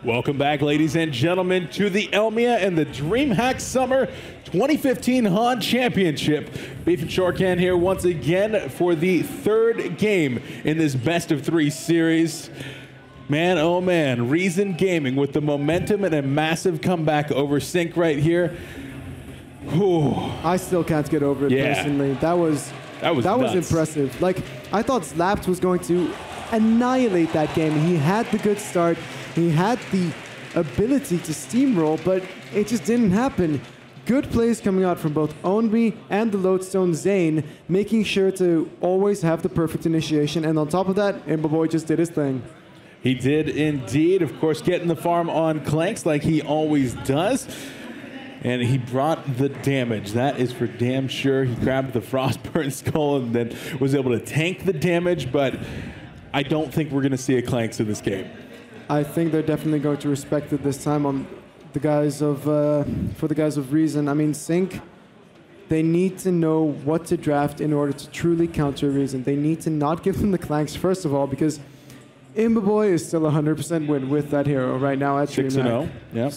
Welcome back, ladies and gentlemen, to the Elmia and the DreamHack Summer 2015 HON Championship. Beef and Shortcan here once again for the third game in this best-of-3 series. Man, oh man, Reason Gaming with the momentum and a massive comeback over Sync right here. Whew. I still can't get over it personally. That was impressive. Like, I thought Slaps was going to annihilate that game. He had the good start. He had the ability to steamroll, but it just didn't happen. Good plays coming out from both Onby and the Lodestone Zane, making sure to always have the perfect initiation. And on top of that, Imboboy just did his thing. He did indeed. Of course, getting the farm on Clanks like he always does. And he brought the damage. That is for damn sure. He grabbed the Frostburn Skull and then was able to tank the damage, but I don't think we're going to see a Clanks in this game. I think they're definitely going to respect it this time on the guys of for the guys of Reason. I mean, Sync, they need to know what to draft in order to truly counter Reason. They need to not give them the Clanks, first of all, because Imboboy is still 100% win with that hero right now at 6-0, yeah.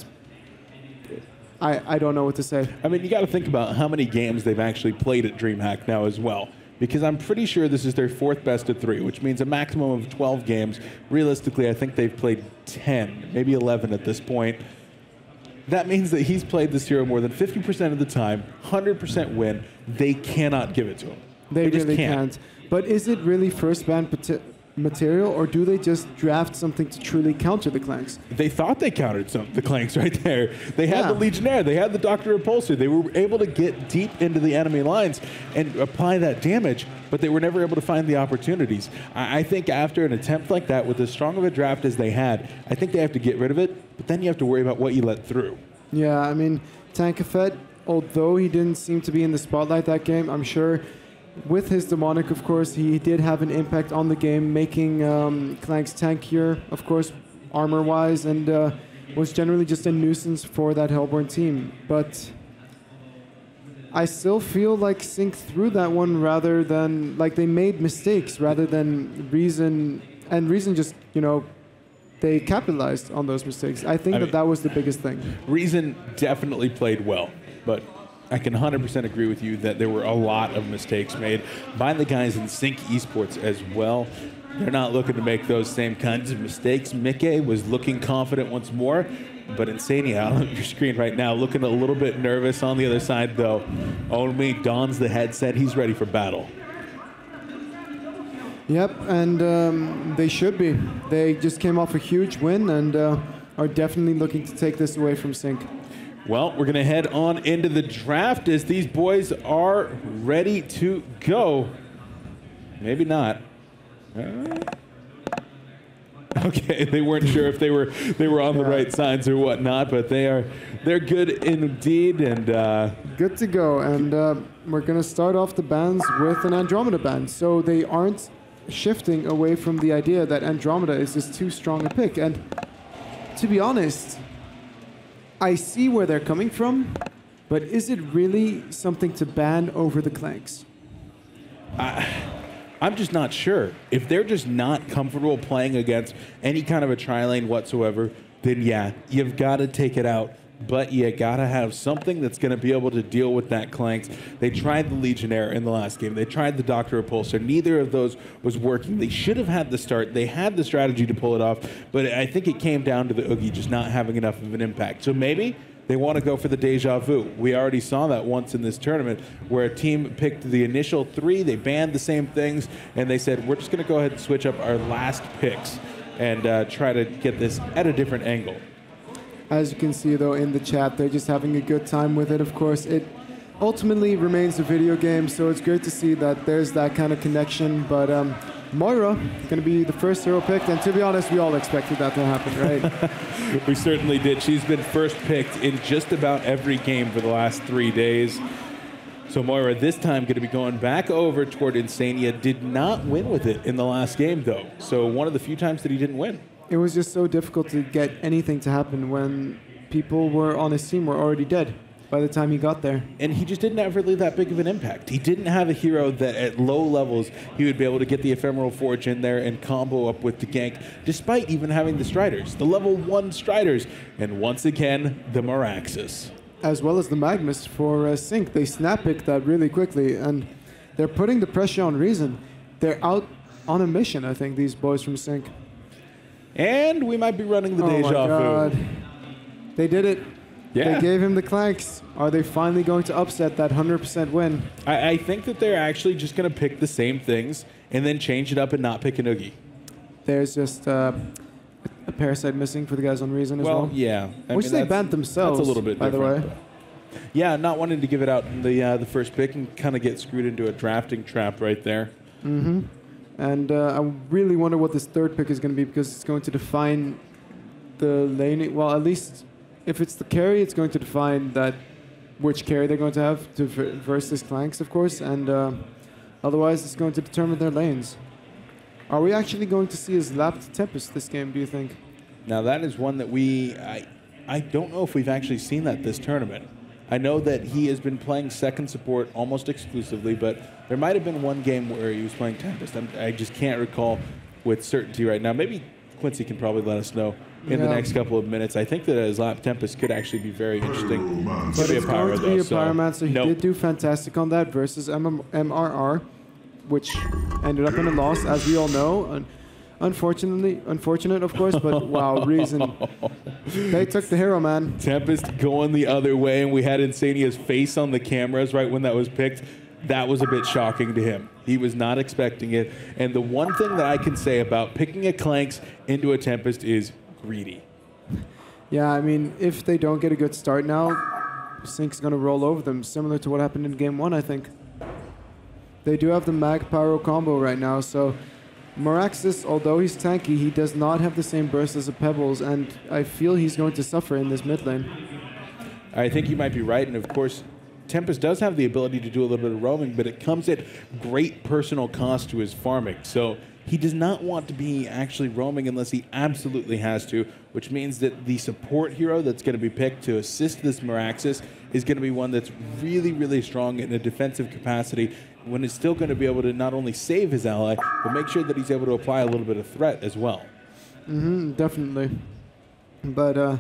I don't know what to say. I mean, you got to think about how many games they've actually played at DreamHack now as well. Because I'm pretty sure this is their fourth best-of-3, which means a maximum of 12 games. Realistically, I think they've played 10, maybe 11 at this point. That means that he's played this hero more than 50% of the time, 100% win. They cannot give it to him. They really can't. But is it really first ban material, or do they just draft something to truly counter the Clanks? They thought they countered the Clanks right there. They had the Legionnaire, they had the Doctor Repulsor. They were able to get deep into the enemy lines and apply that damage, but they were never able to find the opportunities. I think after an attempt like that, with as strong of a draft as they had, I think they have to get rid of it, but then you have to worry about what you let through. Yeah, I mean, Tankafet, although he didn't seem to be in the spotlight that game, I'm sure with his demonic, of course, he did have an impact on the game, making Clanks tankier, of course, armor-wise, and was generally just a nuisance for that Hellborn team. But I still feel like Sync threw that one rather than, like, they made mistakes rather than Reason, and Reason just, you know, they capitalized on those mistakes. I think that was the biggest thing. Reason definitely played well, but I can 100% agree with you that there were a lot of mistakes made by the guys in Sync Esports as well. They're not looking to make those same kinds of mistakes. Mickey was looking confident once more, but Insania on your screen right now looking a little bit nervous on the other side, though. Only dons the headset. He's ready for battle. Yep, and they should be. They just came off a huge win and are definitely looking to take this away from Sync. Well, we're going to head on into the draft as these boys are ready to go. Maybe not. Okay, they weren't sure if they were on the right signs or whatnot, but they're good indeed and good to go. And we're going to start off the bans with an Andromeda ban, so they aren't shifting away from the idea that Andromeda is just too strong a pick. And to be honest, I see where they're coming from, but is it really something to ban over the Clanks? I'm just not sure. If they're just not comfortable playing against any kind of a tri-lane whatsoever, then yeah, you've got to take it out. But you got to have something that's going to be able to deal with that Clanks. They tried the Legionnaire in the last game. They tried the Doctor Repulsor. Neither of those was working. They should have had the start. They had the strategy to pull it off, but I think it came down to the Oogie just not having enough of an impact. So maybe they want to go for the Deja Vu. We already saw that once in this tournament where a team picked the initial 3, they banned the same things, and they said, we're just going to go ahead and switch up our last picks and try to get this at a different angle. As you can see, though, in the chat, they're just having a good time with it. Of course, it ultimately remains a video game, so it's great to see that there's that kind of connection. But Moira going to be the first hero picked, and to be honest, we all expected that to happen, right? We certainly did. She's been first picked in just about every game for the last 3 days. So Moira this time going to be going back over toward Insania. Did not win with it in the last game, though. So one of the few times that he didn't win. It was just so difficult to get anything to happen when people were on his team were already dead. by the time he got there. And he just didn't have really that big of an impact. He didn't have a hero that at low levels he would be able to get the Ephemeral Forge in there and combo up with the gank, despite even having the Striders, the level 1 Striders. And once again, the Meraxes. As well as the Magmus for Sync. They snap pick that really quickly, and they're putting the pressure on Reason. They're out on a mission, I think, these boys from Sync. And we might be running the Deja Oh my God. Vu. They did it. Yeah. They gave him the Clanks. Are they finally going to upset that 100% win? I think that they're actually just going to pick the same things and then change it up and not pick an Oogie. There's just a Parasite missing for the guys on Reason as well. Yeah. Which they banned themselves, that's a little bit by the way. different, but- Yeah, not wanting to give it out in the first pick and kind of get screwed into a drafting trap right there. Mm-hmm. And I really wonder what this third pick is going to be, because it's going to define the lane. Well, at least if it's the carry, it's going to define that which carry they're going to have to versus Clanks, of course. And otherwise, it's going to determine their lanes. Are we actually going to see his lapped Tempest this game, do you think? Now, that is one that I don't know if we've actually seen that this tournament. I know that he has been playing second support almost exclusively, but there might have been one game where he was playing Tempest. I just can't recall with certainty right now. Maybe Quincy can probably let us know in the next couple of minutes. I think that his lap Tempest could actually be very interesting. But it's going to be a Pyromancer. He did do fantastic on that versus MRR, which ended up in a loss, as we all know. Unfortunate, of course, but wow, Reason. They took the hero, man. Tempest going the other way, and we had Insania's face on the cameras right when that was picked. That was a bit shocking to him. He was not expecting it. And the one thing that I can say about picking a Clanks into a Tempest is greedy. Yeah, I mean, if they don't get a good start now, Sync's going to roll over them, similar to what happened in Game 1, I think. They do have the Mag Pyro combo right now, so Meraxes, although he's tanky, he does not have the same burst as a Pebbles, and I feel he's going to suffer in this mid lane. I think you might be right, and of course, Tempest does have the ability to do a little bit of roaming, but it comes at great personal cost to his farming. So he does not want to be actually roaming unless he absolutely has to, which means that the support hero that's going to be picked to assist this Meraxes is going to be one that's really, really strong in a defensive capacity, when it's still going to be able to not only save his ally, but make sure that he's able to apply a little bit of threat as well. Definitely. But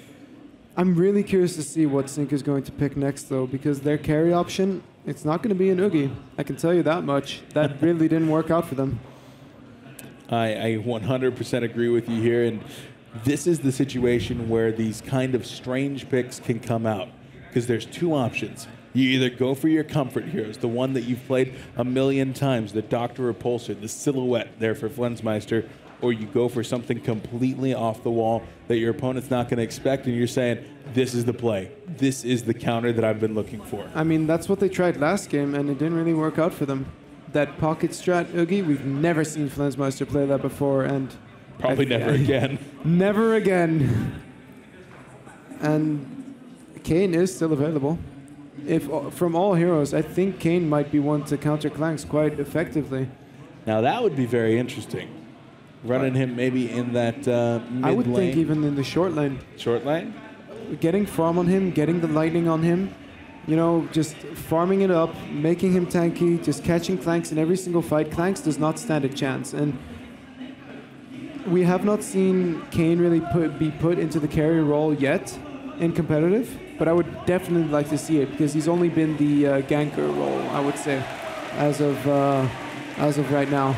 I'm really curious to see what Sync is going to pick next, though, because their carry option, it's not going to be an Oogie. I can tell you that much. That really didn't work out for them. I 100% agree with you here, and this is the situation where these kind of strange picks can come out, because there's two options. You either go for your comfort heroes, the one that you've played a million times, the Dr. Repulsor, the Silhouette there for Flensmeister, or you go for something completely off the wall that your opponent's not going to expect, and you're saying, this is the play. This is the counter that I've been looking for. I mean, that's what they tried last game, and it didn't really work out for them. That pocket strat Oogie, we've never seen Flensmeister play that before, and probably never again. Never again. And Kayn is still available. If from all heroes, I think Kayn might be one to counter Clanks quite effectively. Now that would be very interesting. Running him maybe in that mid lane. I would think even in the short lane. Short lane? Getting farm on him, getting the lightning on him, you know, just farming it up, making him tanky, just catching Clanks in every single fight. Clanks does not stand a chance. And we have not seen Kayn really be put into the carry role yet in competitive, but I would definitely like to see it, because he's only been the ganker role, I would say, as of right now.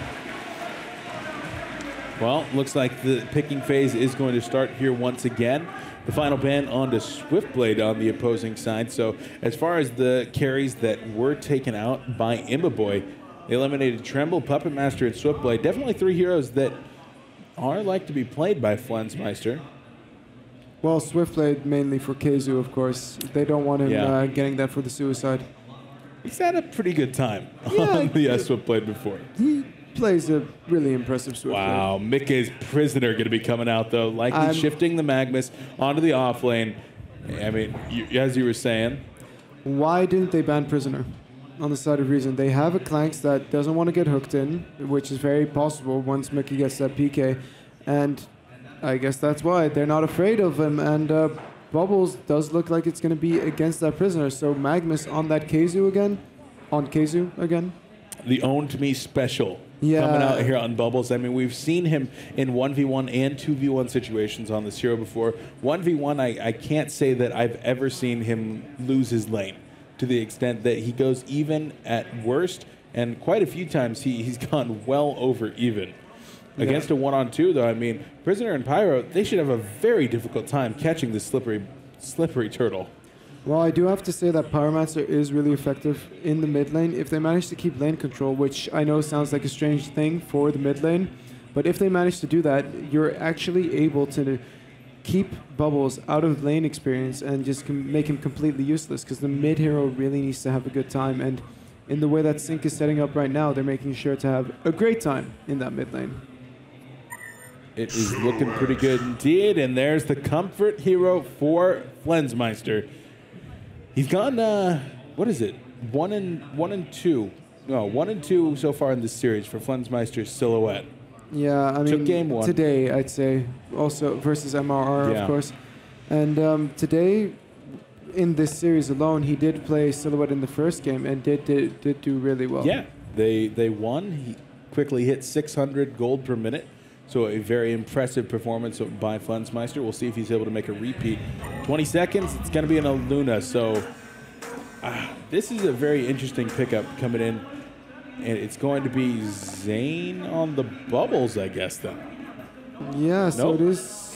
Well, looks like the picking phase is going to start here once again. The final ban onto Swiftblade on the opposing side. So as far as the carries that were taken out by Imbaboy, they eliminated Tremble, Puppet Master, and Swiftblade. Definitely three heroes that are like to be played by Flensmeister. Well, Swiftblade mainly for Keizu, of course. They don't want him getting that for the suicide. He's had a pretty good time on the Swiftblade before. He plays a really impressive Swiftblade. Wow, Mickey's Prisoner going to be coming out, though. Likely shifting the Magmus onto the off lane. I mean, as you were saying. Why didn't they ban Prisoner on the side of Reason? They have a Clanks that doesn't want to get hooked in, which is very possible once Mickey gets that PK. And I guess that's why. They're not afraid of him. And Bubbles does look like it's going to be against that prisoner. So Magnus on that Keizu again. On Keizu again. The Owned Me special Yeah. coming out here on Bubbles. I mean, we've seen him in 1v1 and 2v1 situations on this hero before. 1v1, I can't say that I've ever seen him lose his lane to the extent that he goes even at worst, and quite a few times he's gone well over even. Against a 1-on-2, though, I mean, Prisoner and Pyro, they should have a very difficult time catching this slippery turtle. Well, I do have to say that Pyromancer is really effective in the mid lane if they manage to keep lane control, which I know sounds like a strange thing for the mid lane, but if they manage to do that, you're actually able to keep Bubbles out of lane experience and just make him completely useless, because the mid hero really needs to have a good time, and in the way that Sync is setting up right now, they're making sure to have a great time in that mid lane. It is looking pretty good indeed, and there's the comfort hero for Flensmeister. He's gone, what is it? 1-2. No, 1-2 so far in this series for Flensmeister's Silhouette. Yeah, I mean, Took game one. today, I'd say, also versus MRR, Yeah. of course. And today, in this series alone, he did play Silhouette in the first game and did do really well. Yeah, they won. He quickly hit 600 gold per minute, so a very impressive performance by Flensmeister. We'll see if he's able to make a repeat. 20 seconds, it's going to be an Aluna, so this is a very interesting pickup coming in, and it's going to be Zane on the Bubbles, I guess, then. Yeah, so Nope.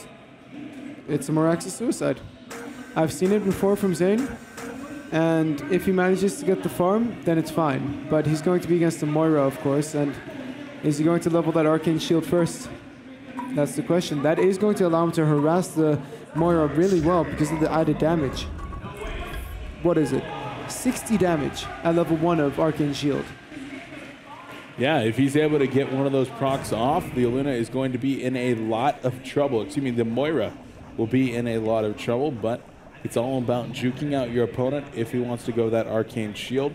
it's a Morax's suicide. I've seen it before from Zane, and if he manages to get the farm, then it's fine. But he's going to be against the Moira, of course, and is he going to level that Arcane Shield first? That's the question. That is going to allow him to harass the Moira really well because of the added damage. What is it? 60 damage at level 1 of Arcane Shield. Yeah, if he's able to get one of those procs off, the Aluna is going to be in a lot of trouble. Excuse me, the Moira will be in a lot of trouble, but it's all about juking out your opponent if he wants to go that Arcane Shield.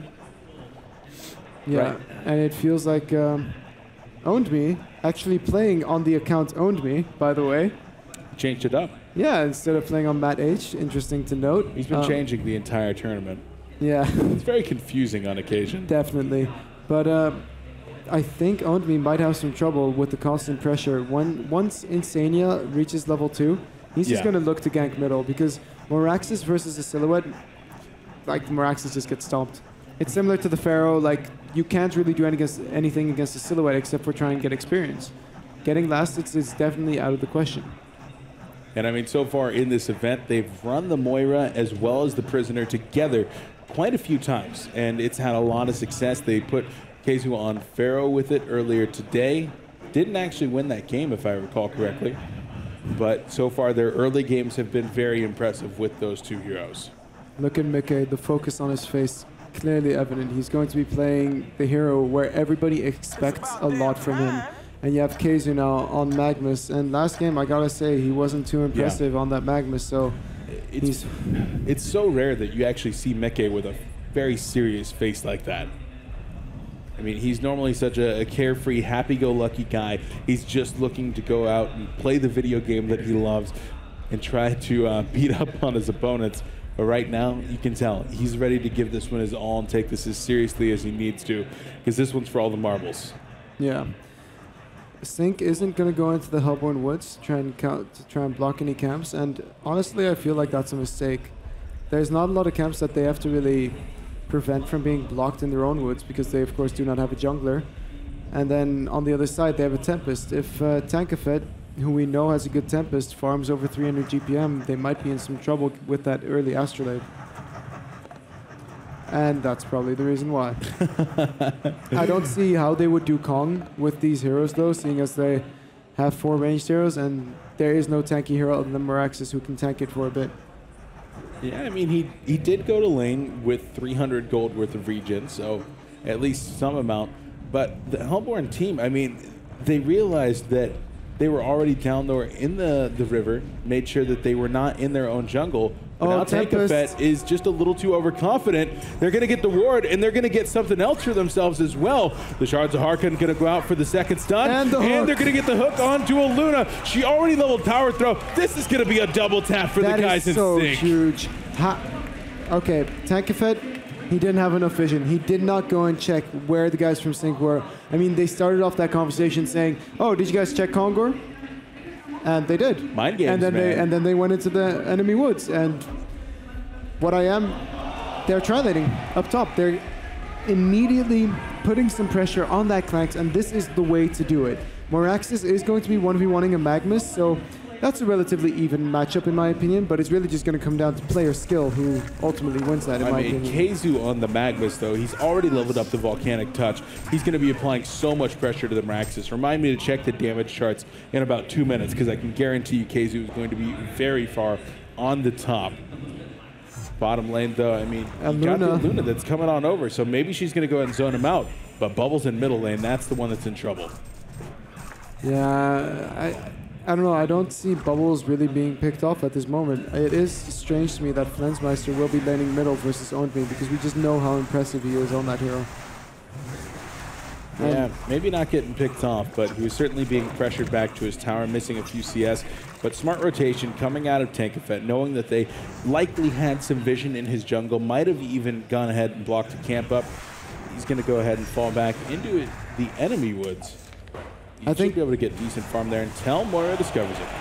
Yeah, Right. and it feels like Owned Me, actually playing on the account Owned Me, by the way. Changed it up. Yeah, instead of playing on Matt H, interesting to note. He's been changing the entire tournament. Yeah, It's very confusing on occasion. definitely. But I think Owned Me might have some trouble with the constant pressure. Once Insania reaches level 2, he's just Yeah. going to look to gank middle, because Moraxis versus the Silhouette, like Moraxis just gets stomped. It's similar to the Pharaoh, like you can't really do anything against the Silhouette except for trying to get experience. Getting last is definitely out of the question. And I mean, so far in this event, they've run the Moira as well as the Prisoner together quite a few times, and it's had a lot of success. They put Keizu on Pharaoh with it earlier today. Didn't actually win that game, if I recall correctly. But so far, their early games have been very impressive with those two heroes. Look at Mickey, the focus on his face, clearly evident. He's going to be playing the hero where everybody expects a lot from him. And you have Keizu now on Magnus. And last game, I gotta say, he wasn't too impressive on that Magnus. So It's so rare that you actually see Meke with a very serious face like that. I mean, he's normally such a carefree, happy-go-lucky guy. He's just looking to go out and play the video game that he loves and try to beat up on his opponents. But right now, you can tell he's ready to give this one his all and take this as seriously as he needs to, because this one's for all the marbles. yeah. Sync isn't going to go into the Hellborn Woods to try and block any camps. And honestly, I feel like that's a mistake. There's not a lot of camps that they have to really prevent from being blocked in their own woods, because they, of course, do not have a jungler. And then on the other side, they have a Tempest. If Tankafet, who we know has a good Tempest, farms over 300 GPM, they might be in some trouble with that early Astrolabe. And that's probably the reason why. I don't see how they would do Kong with these heroes, though, seeing as they have 4 ranged heroes, and there is no tanky hero other than Moraxis who can tank it for a bit. Yeah, I mean, he did go to lane with 300 gold worth of regen, so at least some amount. But the Hellborn team, I mean, they realized that they were already down there in the river, made sure that they were not in their own jungle, But now Tankafet is just a little too overconfident. They're going to get the ward, and they're going to get something else for themselves as well. The Shards of Harkon going to go out for the second stun, and they're going to get the hook onto a Luna. She already leveled power throw. This is going to be a double tap for the guys in Sync. Sync. Huge. Okay, Tankafet, he didn't have enough vision. He did not go and check where the guys from Sync were. I mean, they started off that conversation saying, "Oh, did you guys check Kongor?" And they did. Mind games, and then they went into the enemy woods. And they're trilating up top. They're immediately putting some pressure on that Clanks, and this is the way to do it. Moraxis is going to be 1v1ing a Magnus, so that's a relatively even matchup in my opinion, but it's really just going to come down to player skill who ultimately wins that in my opinion. KheZu on the Magnus, though, he's already leveled up the Volcanic Touch. He's going to be applying so much pressure to the Moraxis. Remind me to check the damage charts in about 2 minutes, because I can guarantee you KheZu is going to be very far on the top. Bottom lane, though, I mean, you got the Luna that's coming on over, so maybe she's going to go ahead and zone him out. But Bubbles in middle lane, that's the one that's in trouble. Yeah, I don't know. I don't see Bubbles really being picked off at this moment. It is strange to me that Flensmeister will be laning middle versus Only, because we just know how impressive he is on that hero. Yeah, maybe not getting picked off, but he was certainly being pressured back to his tower, missing a few CS. But smart rotation coming out of Tankafet, knowing that they likely had some vision in his jungle, might have even gone ahead and blocked the camp up. He's going to go ahead and fall back into the enemy woods. I think be able to get decent farm there until Moira discovers it.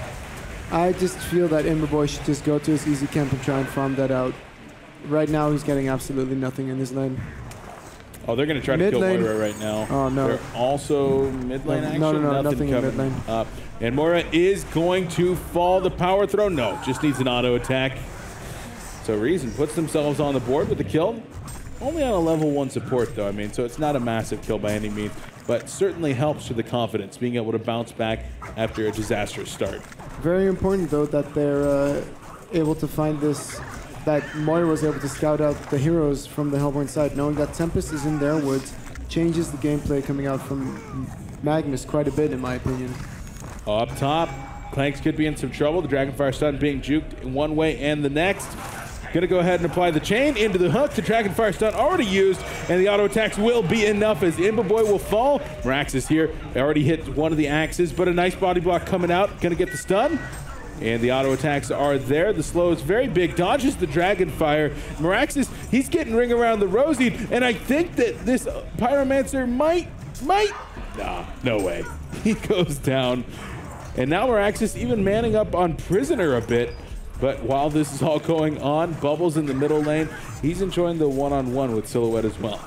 I just feel that Imberboy should just go to his easy camp and try and farm that out. Right now, he's getting absolutely nothing in this lane. Oh, they're going to try to kill Moira right now. Oh, no. They're also mid lane action. No, nothing in mid lane. Up. And Moira is going to fall. The power throw, no, just needs an auto attack. So Reason puts themselves on the board with the kill. Only on a level 1 support, though. I mean, so it's not a massive kill by any means, but certainly helps with the confidence, being able to bounce back after a disastrous start. Very important, though, that they're able to find this, that Moira was able to scout out the heroes from the Hellborn side, knowing that Tempest is in their woods, changes the gameplay coming out from Magnus quite a bit, in my opinion. Up top, Clanks could be in some trouble. The Dragonfire stun being juked in one way and the next. Going to go ahead and apply the chain into the hook. The Dragonfire stun already used, and the auto attacks will be enough as Imberboy will fall. Moraxis here already hit one of the axes, but a nice body block coming out. Going to get the stun, and the auto attacks are there. The slow is very big, dodges the Dragonfire. Moraxis, he's getting ring around the rosy, and I think that this Pyromancer might, nah, no way. He goes down, and now Moraxis even manning up on Prisoner a bit. But while this is all going on, Bubbles in the middle lane, he's enjoying the one-on-one with Silhouette as well.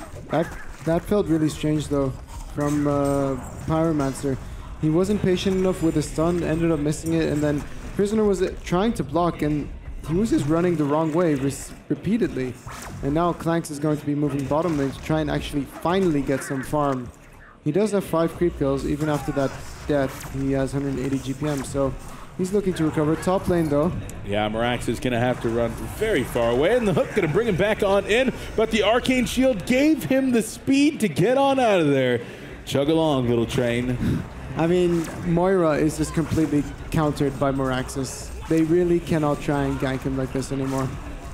That felt really strange, though, from Pyromancer. He wasn't patient enough with the stun, ended up missing it, and then Prisoner was trying to block, and he was just running the wrong way repeatedly. And now Clanks is going to be moving bottom lane to try and actually finally get some farm. He does have 5 creep kills, even after that death. He has 180 GPM, so he's looking to recover. Top lane, though. Yeah, Moraxis is going to have to run very far away, and the hook going to bring him back on in, but the Arcane Shield gave him the speed to get on out of there. Chug along, little train. I mean, Moira is just completely countered by Moraxis. They really cannot try and gank him like this anymore.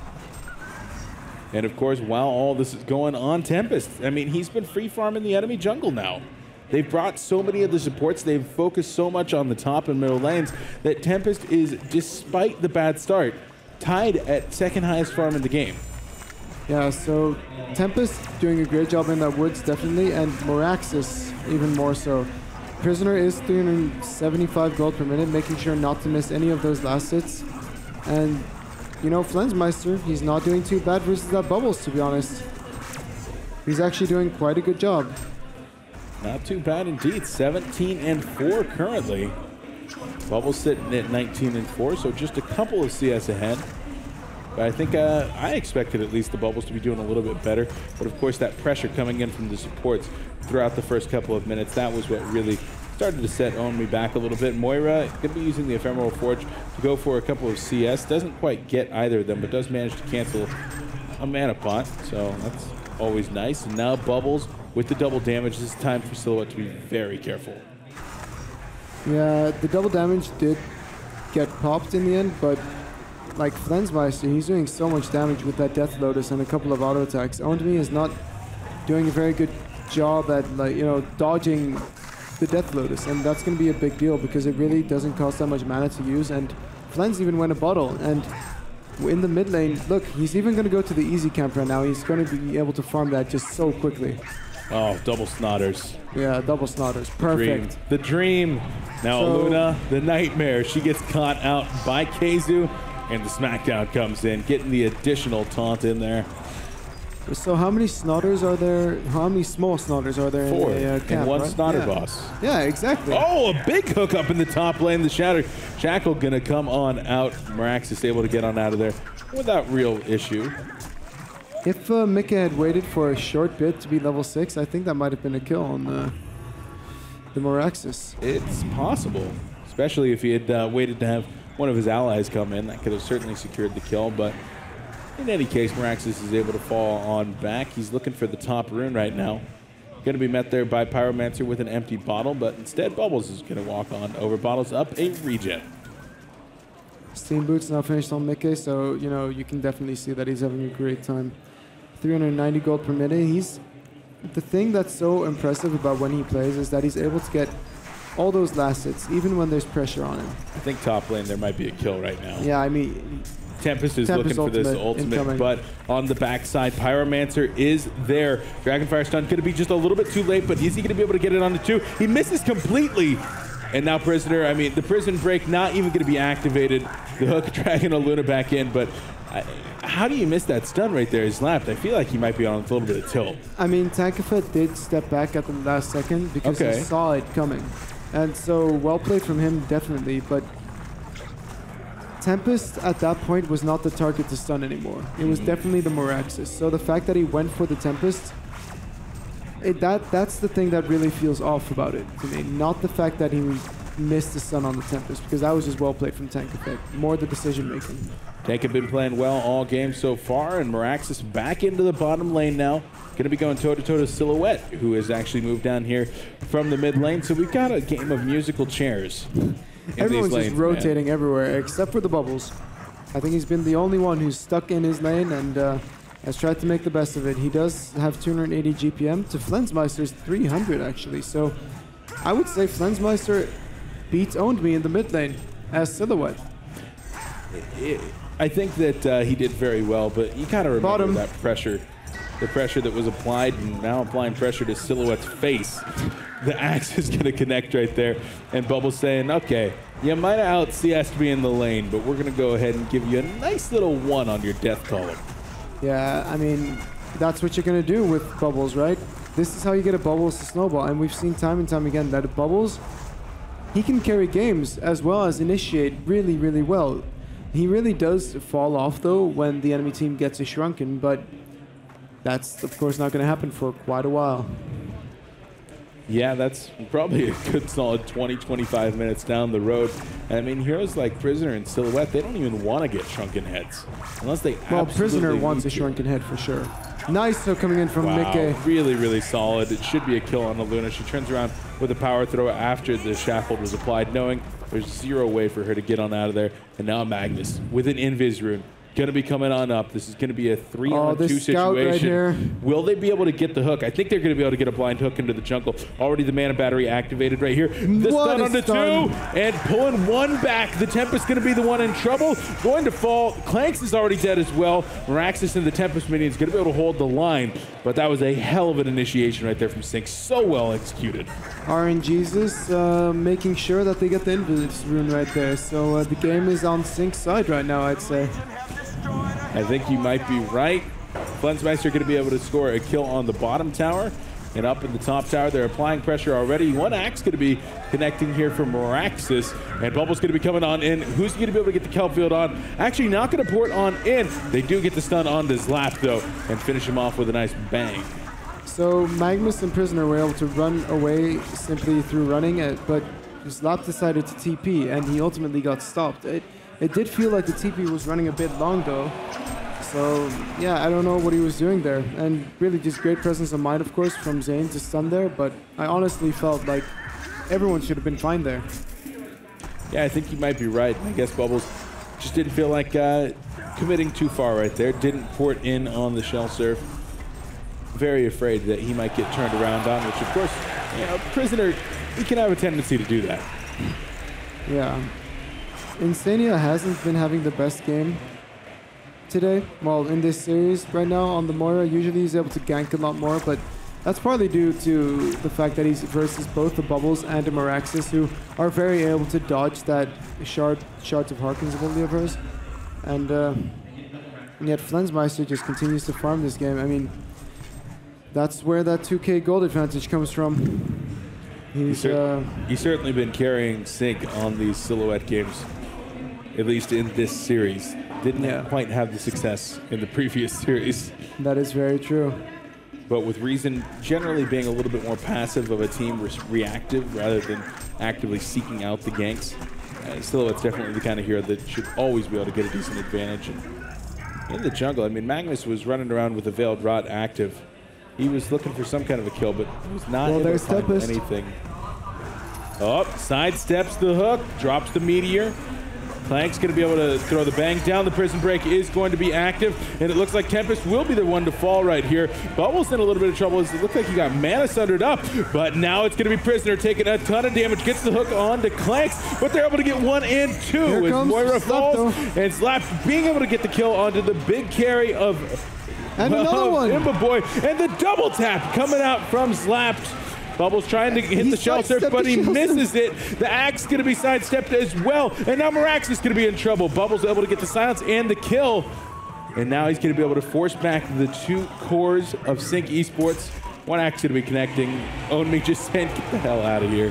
And of course, while all this is going on, Tempest, I mean, he's been free farming the enemy jungle now. They've brought so many of the supports, they've focused so much on the top and middle lanes that Tempest is, despite the bad start, tied at second highest farm in the game. Yeah, so Tempest doing a great job in that woods, definitely, and Moraxis even more so. Prisoner is 375 gold per minute, making sure not to miss any of those last hits. And, you know, Flensmeister, he's not doing too bad versus that Bubbles, to be honest. He's actually doing quite a good job. Not too bad indeed. 17-4 currently. Bubbles sitting at 19-4, so just a couple of CS ahead. But I think I expected at least the Bubbles to be doing a little bit better. But of course, that pressure coming in from the supports throughout the first couple of minutes, that was what really started to set Only back a little bit. Moira going to be using the Ephemeral Forge to go for a couple of CS. Doesn't quite get either of them, but does manage to cancel a mana pot. So that's always nice. And now Bubbles with the double damage. This is time for Silhouette to be very careful. Yeah, the double damage did get popped in the end, but like Flensmeister, he's doing so much damage with that Death Lotus and a couple of auto attacks. Ondmi is not doing a very good job at, like, you know, dodging the Death Lotus, and that's going to be a big deal because it really doesn't cost that much mana to use. And Flens even went a bottle, and in the mid lane, look, he's even going to go to the easy camp right now. He's going to be able to farm that just so quickly. Oh, double Snotters. Yeah, double Snotters. Perfect. The dream. Now So- Luna, the nightmare. She gets caught out by Keizu, and the smackdown comes in, getting the additional taunt in there. So how many Snotters are there? How many small Snotters are there 4 in the camp, and one right? Snotter Yeah. boss. Yeah, exactly. Oh, a big hook up in the top lane. The Shackle gonna come on out. Meraxes able to get on out of there without real issue. If Mika had waited for a short bit to be level 6, I think that might have been a kill on the Meraxes. It's possible, especially if he had waited to have one of his allies come in. That could have certainly secured the kill, but in any case, Meraxes is able to fall on back. He's looking for the top rune right now. Going to be met there by Pyromancer with an empty bottle, but instead Bubbles is going to walk on over. Bottles up a regen. Steam Boots now finished on Mika, so you know you can definitely see that he's having a great time. 390 gold per minute. He's the thing that's so impressive about when he plays is that he's able to get all those last hits, even when there's pressure on him. I think top lane there might be a kill right now. Yeah, I mean, Tempest is Tempest looking for this ultimate incoming. but on the backside, Pyromancer is there. Dragonfire stun going to be just a little bit too late, but is he going to be able to get it onto 2? He misses completely. And now Prisoner, I mean, the Prison Break not even going to be activated. The hook dragging a Luna back in, but how do you miss that stun right there? He's lapped. I feel like he might be on a little bit of tilt. I mean, Tankafet did step back at the last second because Okay. he saw it coming. And so, well played from him, definitely. But Tempest, at that point, was not the target to stun anymore. It was definitely the Meraxes. So the fact that he went for the Tempest, that's the thing that really feels off about it to me. Not the fact that he missed the stun on the Tempest, because that was just well played from Tankafet. More the decision making. Tank have been playing well all game so far, and Meraxes back into the bottom lane now. Going to be going toe-to-toe to Silhouette, who has actually moved down here from the mid lane. So we've got a game of musical chairs. Everyone's lanes, just rotating everywhere, except for the Bubbles. I think he's been the only one who's stuck in his lane and has tried to make the best of it. He does have 280 GPM to Flensmeister's 300, actually. So I would say Flensmeister beats Ondmi in the mid lane as Silhouette. I think that he did very well, but you kind of remember Bottom. that pressure. The pressure that was applied, and now applying pressure to Silhouette's face. The axe is going to connect right there. And Bubbles saying, okay, you might have out-CS'd me in the lane, but we're going to go ahead and give you a nice little 1 on your death column. Yeah, I mean, that's what you're going to do with Bubbles, right? This is how you get a Bubbles to snowball. And we've seen time and time again that a Bubbles, he can carry games as well as initiate really, really well. He really does fall off, though, when the enemy team gets a Shrunken, but that's, of course, not going to happen for quite a while. Yeah, that's probably a good solid 20-25 minutes down the road. And I mean, heroes like Prisoner and Silhouette, they don't even want to get shrunken heads. Unless they Well, absolutely Prisoner wants a need to. Shrunken head for sure. Nice though coming in from Wow, Mikke. really, really solid. It should be a kill on the Luna. She turns around with a power throw after the Shackled was applied, knowing there's zero way for her to get on out of there. And now Magnus with an Invis rune. Going to be coming on up. This is going to be a 3-on-2 this scout situation. right here. Will they be able to get the hook? I think they're going to be able to get a blind hook into the jungle. Already the mana battery activated right here. The What stun a onto stun. 2 and pulling 1 back. The Tempest going to be the one in trouble. Going to fall. Clanks is already dead as well. Meraxes and the Tempest minions going to be able to hold the line. But that was a hell of an initiation right there from Sync. So well executed. RNGesus making sure that they get the Invis rune right there. So the game is on Sync's side right now, I'd say. I think you might be right. Flensmeister going to be able to score a kill on the bottom tower. And up in the top tower, they're applying pressure already. 1 axe going to be connecting here from Meraxes. And Bubble's going to be coming on in. Who's going to be able to get the Kelfield on? Actually, not going to port on in. They do get the stun on Zlap, though, and finish him off with a nice bang. So Magnus and Prisoner were able to run away simply through running, but Zlap decided to TP, and he ultimately got stopped. It did feel like the TP was running a bit long, though. So, yeah, I don't know what he was doing there. And really just great presence of mind, of course, from Zane to stun there, but I honestly felt like everyone should have been fine there. Yeah, I think you might be right. I guess Bubbles Just didn't feel like committing too far right there. Didn't port in on the shell surf. Very afraid that he might get turned around on, which of course, Prisoner, he can have a tendency to do that. Yeah. Insania hasn't been having the best game today. Well, in this series right now on the Moira, usually he's able to gank a lot more, but that's partly due to the fact that he's versus both the Bubbles and the Meraxis, who are very able to dodge that Shards of Harkins ability of hers. And yet Flensmeister just continues to farm this game. I mean, that's where that 2K gold advantage comes from. He's certainly been carrying Sync on these Silhouette games, at least in this series. Didn't quite have the success in the previous series. That is very true. But with Reason generally being a little bit more passive of a team, reactive rather than actively seeking out the ganks, Silhouette's definitely the kind of hero that should always be able to get a decent advantage. And in the jungle, I mean, Magnus was running around with a Veiled Rot active. He was looking for some kind of a kill, but was not able to find anything. Oh, sidesteps the hook, drops the meteor. Clank's going to be able to throw the bang down. The prison break is going to be active, and it looks like Tempest will be the one to fall right here. Bubbles in a little bit of trouble. It looks like he got mana sundered up, but now it's going to be Prisoner taking a ton of damage. Gets the hook on to Clanks, but they're able to get 1 and 2 as Moira falls, and Slap being able to get the kill onto the big carry of another one. Imbaboy, and the double tap coming out from Slapped. Bubbles trying to hit the shell surf, but he misses it. The axe going to be sidestepped as well, and now Merax is going to be in trouble. Bubbles able to get the silence and the kill, and now he's going to be able to force back the 2 cores of Sync Esports. One axe going to be connecting. Ownme just saying, get the hell out of here.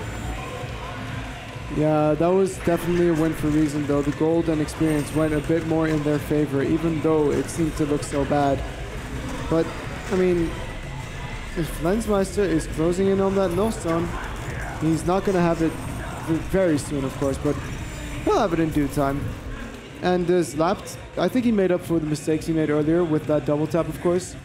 Yeah, that was definitely a win for Reason, though. The gold and experience went a bit more in their favor, even though it seemed to look so bad. But, I mean, if Lensmeister is closing in on that Nullstone, he's not going to have it very soon, of course, but he'll have it in due time. And Slapped, I think he made up for the mistakes he made earlier with that double tap, of course.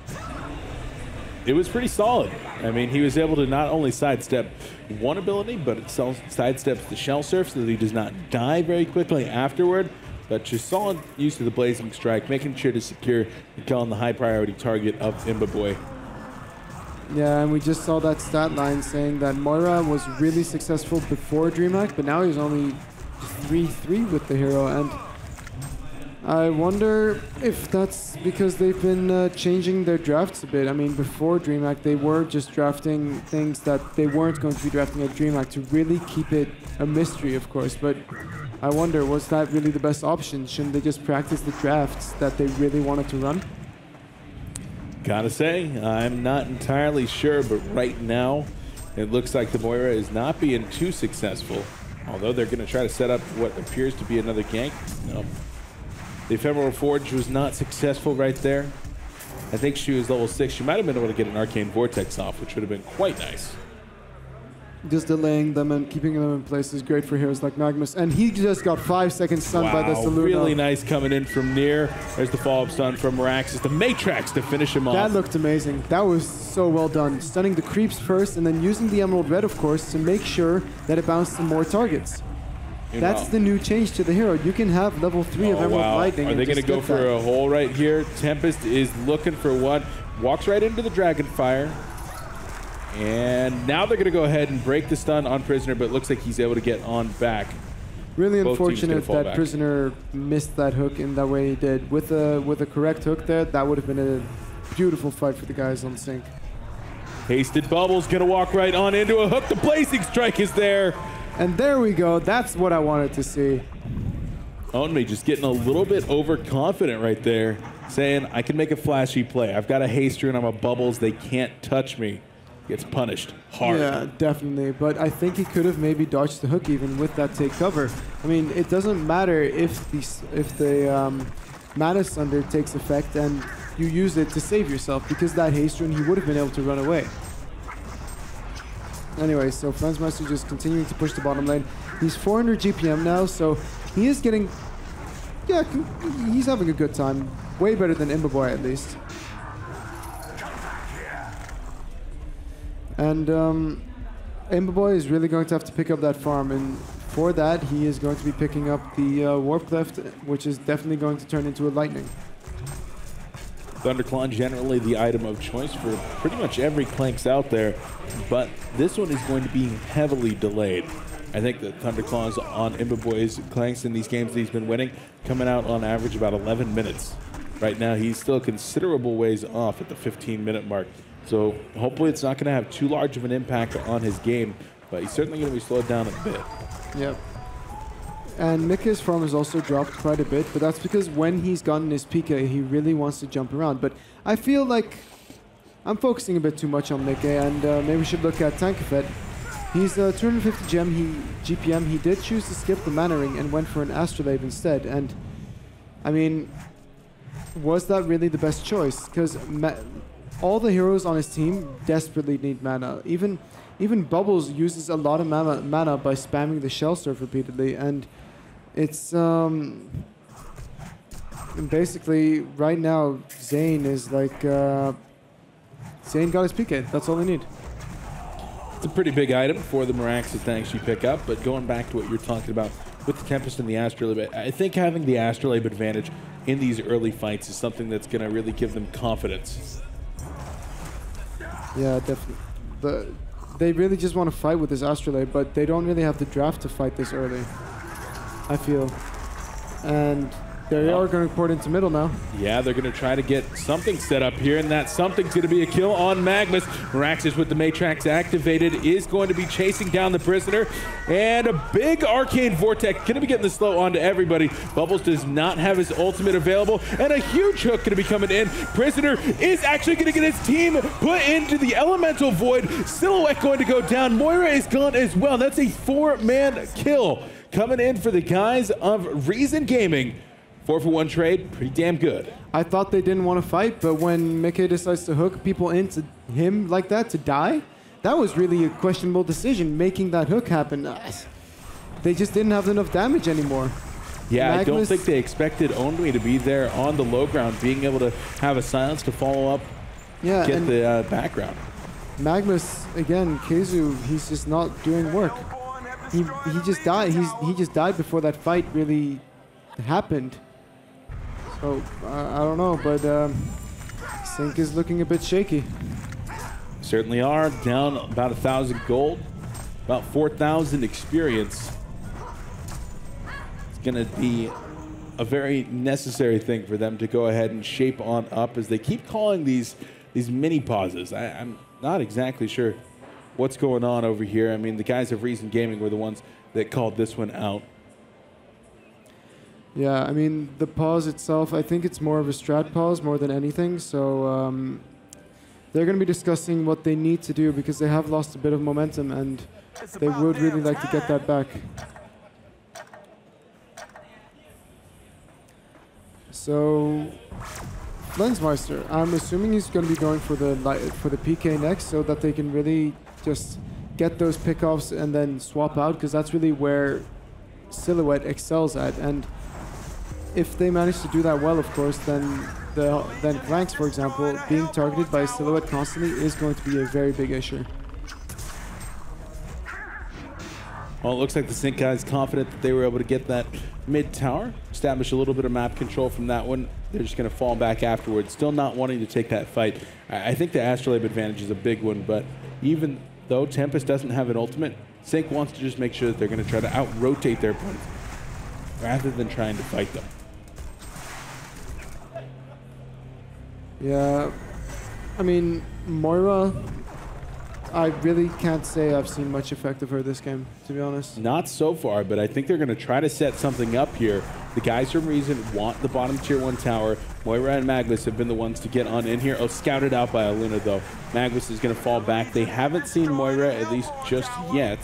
It was pretty solid. I mean, he was able to not only sidestep one ability, but it sidesteps the shell surf so that he does not die very quickly afterward. But just solid use of the Blazing Strike, making sure to secure the kill on the high priority target of Imbaboy. Yeah, and we just saw that stat line saying that Moira was really successful before DreamHack, but now he's only 3-3 with the hero, and I wonder if that's because they've been changing their drafts a bit. I mean, before DreamHack, they were just drafting things that they weren't going to be drafting at DreamHack to really keep it a mystery, of course, but I wonder, was that really the best option? Shouldn't they just practice the drafts that they really wanted to run? Gotta say, I'm not entirely sure, but right now, it looks like the Moira is not being too successful. Although they're gonna try to set up what appears to be another gank. No. The Ephemeral Forge was not successful right there. I think she was level 6. She might have been able to get an Arcane Vortex off, which would have been quite nice. Just delaying them and keeping them in place is great for heroes like Magnus. And he just got 5 seconds stunned by the Saludo. Really nice coming in from near. There's the follow-up stun from Meraxis. The Matrix to finish him off. That looked amazing. That was so well done. Stunning the creeps first and then using the Emerald Red, of course, to make sure that it bounced to more targets. That's the new change to the hero. You can have level 3 of Emerald Lightning. Are they going to go for a hole right here? Tempest is looking for one. Walks right into the Dragonfire. And now they're going to go ahead and break the stun on Prisoner, but it looks like he's able to get on back. Really unfortunate that Prisoner missed that hook in that way he did. With a correct hook there, that would have been a beautiful fight for the guys on Sync. Hasted Bubbles going to walk right on into a hook. The Blazing Strike is there. And there we go. That's what I wanted to see. Ownme just getting a little bit overconfident right there, saying, I can make a flashy play. I've got a haste rune, I'm a Bubbles, they can't touch me. Gets punished hard. Yeah, definitely. But I think he could have maybe dodged the hook even with that take cover. I mean, it doesn't matter if the Mana Sunder takes effect and you use it to save yourself, because that haste rune, he would have been able to run away. Anyway, so Flensmeister just continuing to push the bottom lane. He's 400 GPM now, so he is getting... Yeah, he's having a good time. Way better than Imbaboy, at least. And Imbaboy is really going to have to pick up that farm. In for that, he is going to be picking up the Warp Cleft, which is definitely going to turn into a Lightning. Thunderclaw generally the item of choice for pretty much every Clanks out there, but this one is going to be heavily delayed. I think that Thunderclaws on Imboboy's Clanks in these games that he's been winning, coming out on average about 11 minutes. Right now, he's still considerable ways off at the 15-minute mark. So hopefully it's not going to have too large of an impact on his game, but he's certainly going to be slowed down a bit. Yep. And Mickey's farm has also dropped quite a bit, but that's because when he's gotten his PK, he really wants to jump around. But I feel like I'm focusing a bit too much on Mickey, and maybe we should look at Tankafet. He's 250 GPM. He did choose to skip the Mana Ring and went for an Astrolabe instead. And, I mean, was that really the best choice? Because all the heroes on his team desperately need mana. Even Bubbles uses a lot of mana by spamming the Shell Surf repeatedly, and it's basically right now Zane is like Zane got his PK. That's all they need. It's a pretty big item for the Meraxes to actually pick up, but going back to what you're talking about with the Tempest and the Astrolabe, I think having the Astrolabe advantage in these early fights is something that's going to really give them confidence. Yeah, definitely. They really just want to fight with this Astrolabe, but they don't really have the draft to fight this early, I feel. And they are going to port into middle now. Yeah, they're going to try to get something set up here, and that something's going to be a kill on Magnus. Meraxes with the Matrax activated is going to be chasing down the Prisoner, and a big Arcane Vortex going to be getting the slow onto everybody. Bubbles does not have his ultimate available, and a huge hook going to be coming in. Prisoner is actually going to get his team put into the Elemental Void. Silhouette going to go down. Moira is gone as well. That's a 4-man kill coming in for the guys of Reason Gaming. 4-for-1 trade, pretty damn good. I thought they didn't want to fight, but when Mickey decides to hook people into him like that to die, that was really a questionable decision, making that hook happen. They just didn't have enough damage anymore. Yeah, I don't think they expected Only to be there on the low ground, being able to have a silence to follow up, get the background. Magnus, again, Keizu, he's just not doing work. He just died. He just died before that fight really happened. So, I don't know, but Sync is looking a bit shaky. Certainly are. Down about 1,000 gold, about 4,000 experience. It's going to be a very necessary thing for them to go ahead and shape on up as they keep calling these mini pauses. I'm not exactly sure what's going on over here. I mean, the guys of Reason Gaming were the ones that called this one out. Yeah, I mean, the pause itself, I think it's more of a strat pause more than anything. So they're going to be discussing what they need to do because they have lost a bit of momentum and they would really like to get that back. So, Lensmeister, I'm assuming he's going to be going for the PK next so that they can really just get those pickoffs and then swap out, because that's really where Silhouette excels at. And if they manage to do that well, of course, then Clanks, for example, being targeted by Silhouette constantly is going to be a very big issue. Well, it looks like the Sync guys confident that they were able to get that mid tower, establish a little bit of map control from that one. They're just going to fall back afterwards, still not wanting to take that fight. I think the Astrolabe advantage is a big one, but even though Tempest doesn't have an ultimate, Sync wants to just make sure that they're going to try to out-rotate their opponents rather than trying to fight them. Yeah, I mean, Moira, I really can't say I've seen much effect of her this game, to be honest. Not so far, but I think they're going to try to set something up here. The guys from Reason want the bottom tier 1 tower. Moira and Magnus have been the ones to get on in here. Oh, scouted out by Aluna, though. Magnus is going to fall back. They haven't seen Moira, at least just yet.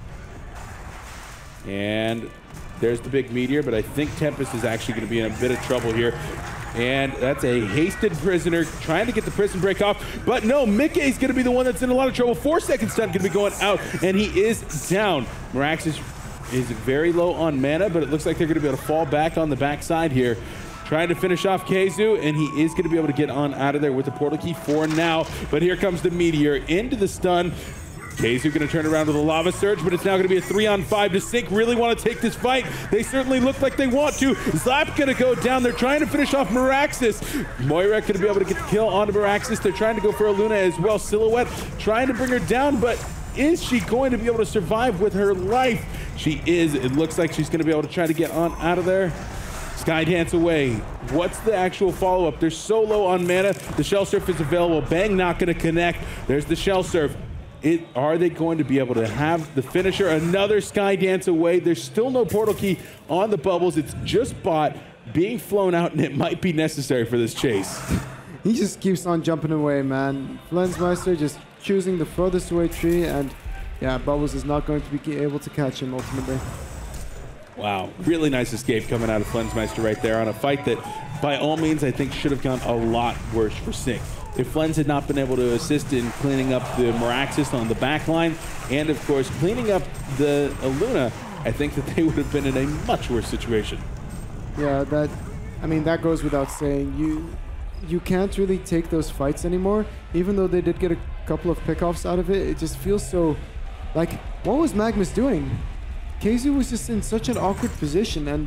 And there's the big meteor, but I think Tempest is actually going to be in a bit of trouble here. And that's a hasted Prisoner trying to get the prison break off. But no, Mickey's going to be the one that's in a lot of trouble. 4-second stun going to be going out, and he is down. Meraxes is very low on mana, but it looks like they're going to be able to fall back on the backside here. Trying to finish off Keizu, and he is going to be able to get on out of there with the portal key for now. But here comes the meteor into the stun. Kaiser going to turn around with a Lava Surge, but it's now going to be a 3-on-5 to Sync. Really want to take this fight. They certainly look like they want to. Zap going to go down. They're trying to finish off Meraxis. Moira going to be able to get the kill onto Meraxis. They're trying to go for a Luna as well. Silhouette trying to bring her down, but is she going to be able to survive with her life? She is. It looks like she's going to be able to try to get on out of there. Skydance away. What's the actual follow-up? They're so low on mana. The Shell Surf is available. Bang not going to connect. There's the Shell Surf. Are they going to be able to have the finisher? Another Skydance away. There's still no portal key on the bubbles. It's just bot being flown out, and it might be necessary for this chase. He just keeps on jumping away, man. Flensmeister just choosing the furthest away tree, and yeah, Bubbles is not going to be able to catch him ultimately. Wow, really nice escape coming out of Flensmeister right there on a fight that, by all means, I think should have gone a lot worse for Sync. If Flens had not been able to assist in cleaning up the Meraxis on the back line, and of course cleaning up the Luna, I think that they would have been in a much worse situation. Yeah, that goes without saying. You can't really take those fights anymore, even though they did get a couple of pickoffs out of it. It just feels so, like, what was Magnus doing? KZ was just in such an awkward position, and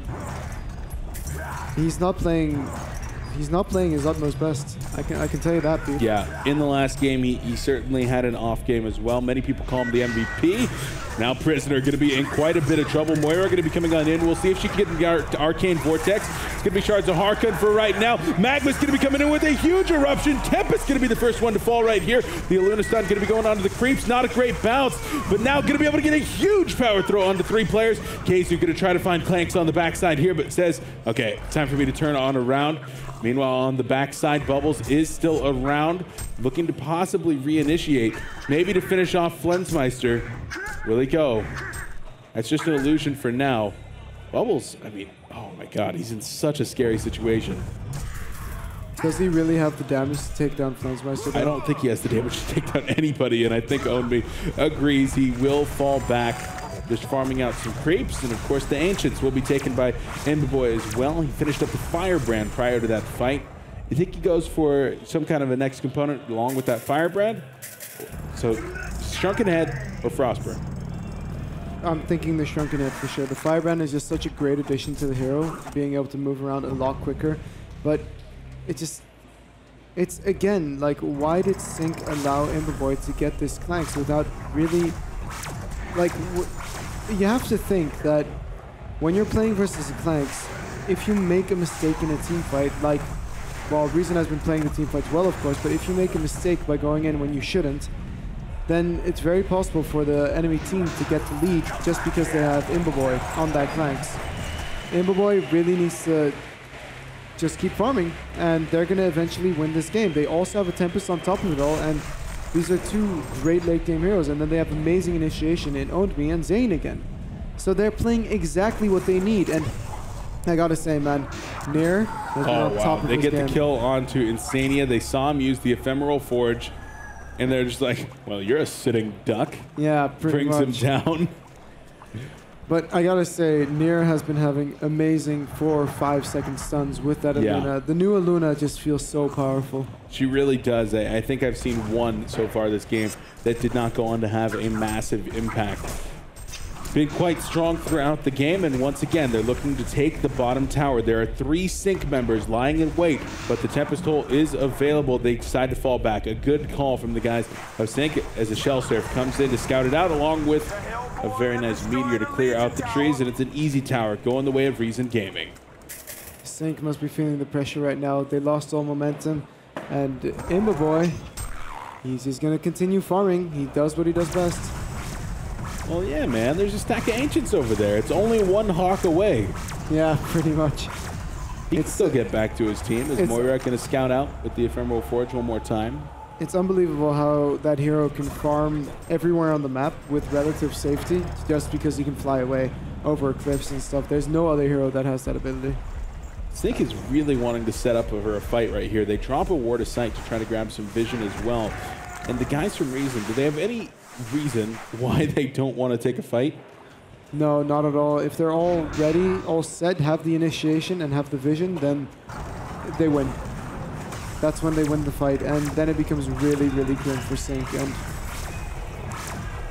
he's not playing his utmost best. I can tell you that, dude. Yeah, in the last game, he certainly had an off game as well. Many people call him the MVP. Now Prisoner going to be in quite a bit of trouble. Moira going to be coming on in. We'll see if she can get the Arcane Vortex. It's going to be Shards of Harkon for right now. Magma's going to be coming in with a huge eruption. Tempest going to be the first one to fall right here. The Illuna Stun going to be going onto the creeps. Not a great bounce, but now going to be able to get a huge power throw onto 3 players. Keizu going to try to find Clanks on the backside here, but says, okay, time for me to turn on around. Meanwhile, on the backside, Bubbles is still around, looking to possibly reinitiate, maybe to finish off Flensmeister. Will he go? That's just an illusion for now. Bubbles, I mean, oh my god, he's in such a scary situation. Does he really have the damage to take down Flensmeister? I don't think he has the damage to take down anybody, and I think Onmi agrees he will fall back. Just farming out some creeps, and of course the Ancients will be taken by Imberboy as well. He finished up the Firebrand prior to that fight. You think he goes for some kind of a next component along with that Firebrand? So, Shrunken Head or Frostburn? I'm thinking the Shrunken Head for sure. The Firebrand is just such a great addition to the hero, being able to move around a lot quicker. But it's again, like, why did Sync allow Imberboy to get this Clanks without really, like, you have to think that when you're playing versus the Clanks, if you make a mistake in a team fight, like, well, Reason has been playing the team fights well, of course, but if you make a mistake by going in when you shouldn't, then it's very possible for the enemy team to get the lead just because they have Imberboy on that Clanks. Imberboy really needs to just keep farming, and they're going to eventually win this game. They also have a Tempest on top of it all, and these are 2 great late game heroes, and then they have amazing initiation in Owned Me and Zane again. So they're playing exactly what they need, and I gotta say, man, Nair has been on top of They his get game. the kill onto Insania. They saw him use the Ephemeral Forge, and they're just like, well, you're a sitting duck. Yeah, pretty Brings much. him down. But I gotta say, Nair has been having amazing 4 or 5 second stuns with that Yeah. Illuna. The new Illuna just feels so powerful. She really does. I think I've seen one so far this game that did not go on to have a massive impact. Been quite strong throughout the game, and once again, they're looking to take the bottom tower. There are 3 Sync members lying in wait, but the Tempest Hole is available. They decide to fall back. A good call from the guys of Sync as the Shell Surf comes in to scout it out, along with a very nice Meteor to clear out the trees, and it's an easy tower going the way of Reason Gaming. Sync must be feeling the pressure right now. They lost all momentum, and Imberboy, he's just gonna continue farming. He does what he does best. Well, yeah, man, there's a stack of Ancients over there. It's only 1 Hawk away. Yeah, pretty much. He can still get back to his team. Is Moira going to scout out with the Ephemeral Forge one more time? It's unbelievable how that hero can farm everywhere on the map with relative safety just because he can fly away over cliffs and stuff. There's no other hero that has that ability. Sync is really wanting to set up for a fight right here. They drop a Ward of Sight to try to grab some vision as well. And the guys from Reason, do they have any reason why they don't want to take a fight? No, not at all. If they're all ready, all set, have the initiation and have the vision, then they win. That's when they win the fight, and then it becomes really, really grim for Sync. And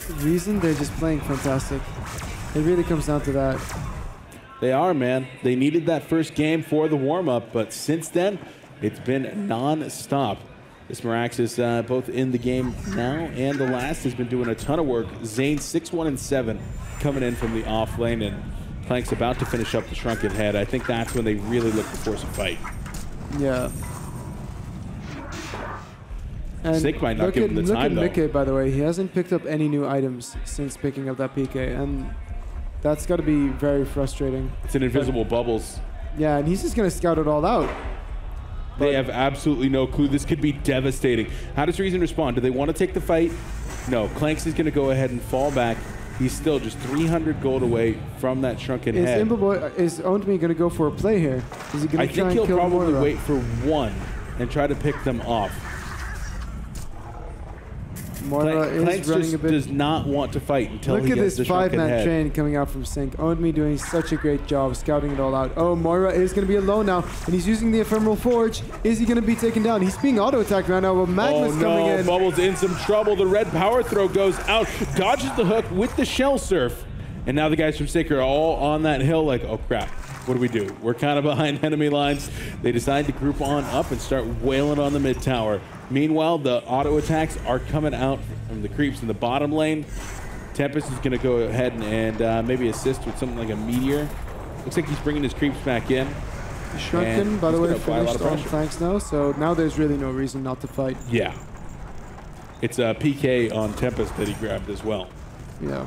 Reason, they're just playing fantastic. It really comes down to that. They are, man. They needed that first game for the warm-up, but since then, it's been non-stop. This Meraxes, both in the game now and the last, has been doing a ton of work. Zane 6-1-7 coming in from the off lane, and Clank's about to finish up the Shrunken Head. I think that's when they really look to force a fight. Yeah. And Sink might not give him the time, though. Look at Mickey, by the way. He hasn't picked up any new items since picking up that PK, and that's got to be very frustrating. It's an invisible bubbles. Yeah, and he's just going to scout it all out. They have absolutely no clue. This could be devastating. How does Reason respond? Do they want to take the fight? No. Clanks is going to go ahead and fall back. He's still just 300 gold away from that Shrunken Head. Is Ondmi going to go for a play here? Is he going to try and kill I think he'll probably Moira? wait for one and try to pick them off. Moira is running a bit. Does not want to fight until Look he at gets this the Shrunken five-man Head. train coming out from Sync. Ondmi doing such a great job scouting it all out. Oh, Moira is going to be alone now, and he's using the Ephemeral Forge. Is he going to be taken down? He's being auto-attacked right now, but Magnus coming in. Bubbles in some trouble. The red power throw goes out, dodges the hook with the Shell Surf, and now the guys from Sync are all on that hill like, oh crap. What do we do? We're kind of behind enemy lines. They decide to group on up and start wailing on the mid tower. Meanwhile, the auto attacks are coming out from the creeps in the bottom lane. Tempest is going to go ahead and maybe assist with something like a meteor. Looks like he's bringing his creeps back in. Shrunken, by the way, finished on Clanks now, so now there's really no reason not to fight. Yeah. It's a PK on Tempest that he grabbed as well. Yeah.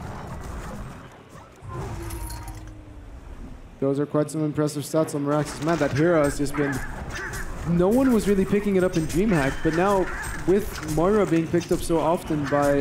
Those are quite some impressive stats on Meraxes. Man, that hero has just been... No one was really picking it up in DreamHack, but now with Moira being picked up so often by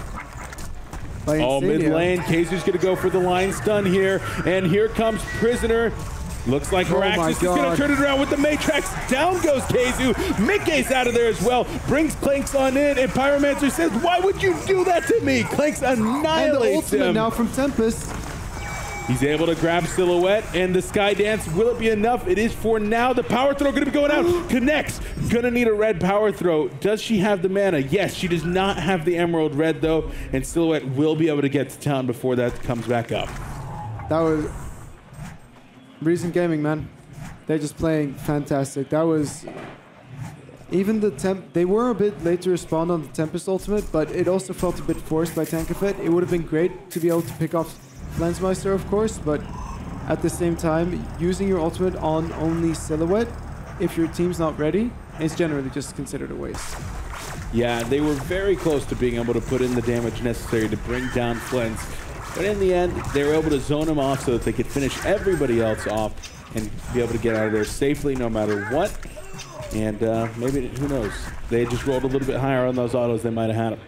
oh, Insania. mid lane. Kazu's going to go for the line stun here, and here comes Prisoner. Looks like Meraxes is going to turn it around with the Matrix. Down goes Kazu. Mickey's out of there as well. Brings Clanks on in, and Pyromancer says, why would you do that to me? Clanks annihilates and the ultimate him. now from Tempest. He's able to grab Silhouette, and the Sky Dance, will it be enough? It is for now. The power throw going to be going out. Connects. Going to need a red power throw. Does she have the mana? Yes, she does not have the Emerald Red, though, and Silhouette will be able to get to town before that comes back up. That was... Reason Gaming, man. They're just playing fantastic. That was... Even the they were a bit late to respond on the Tempest ultimate, but it also felt a bit forced by Tankafet. It would have been great to be able to pick off Flensmeister, of course, but at the same time, using your ultimate on only Silhouette, if your team's not ready, is generally just considered a waste. Yeah, they were very close to being able to put in the damage necessary to bring down Flens, but in the end, they were able to zone him off so that they could finish everybody else off and be able to get out of there safely no matter what. And maybe, who knows, they just rolled a little bit higher on those autos, they might have had him.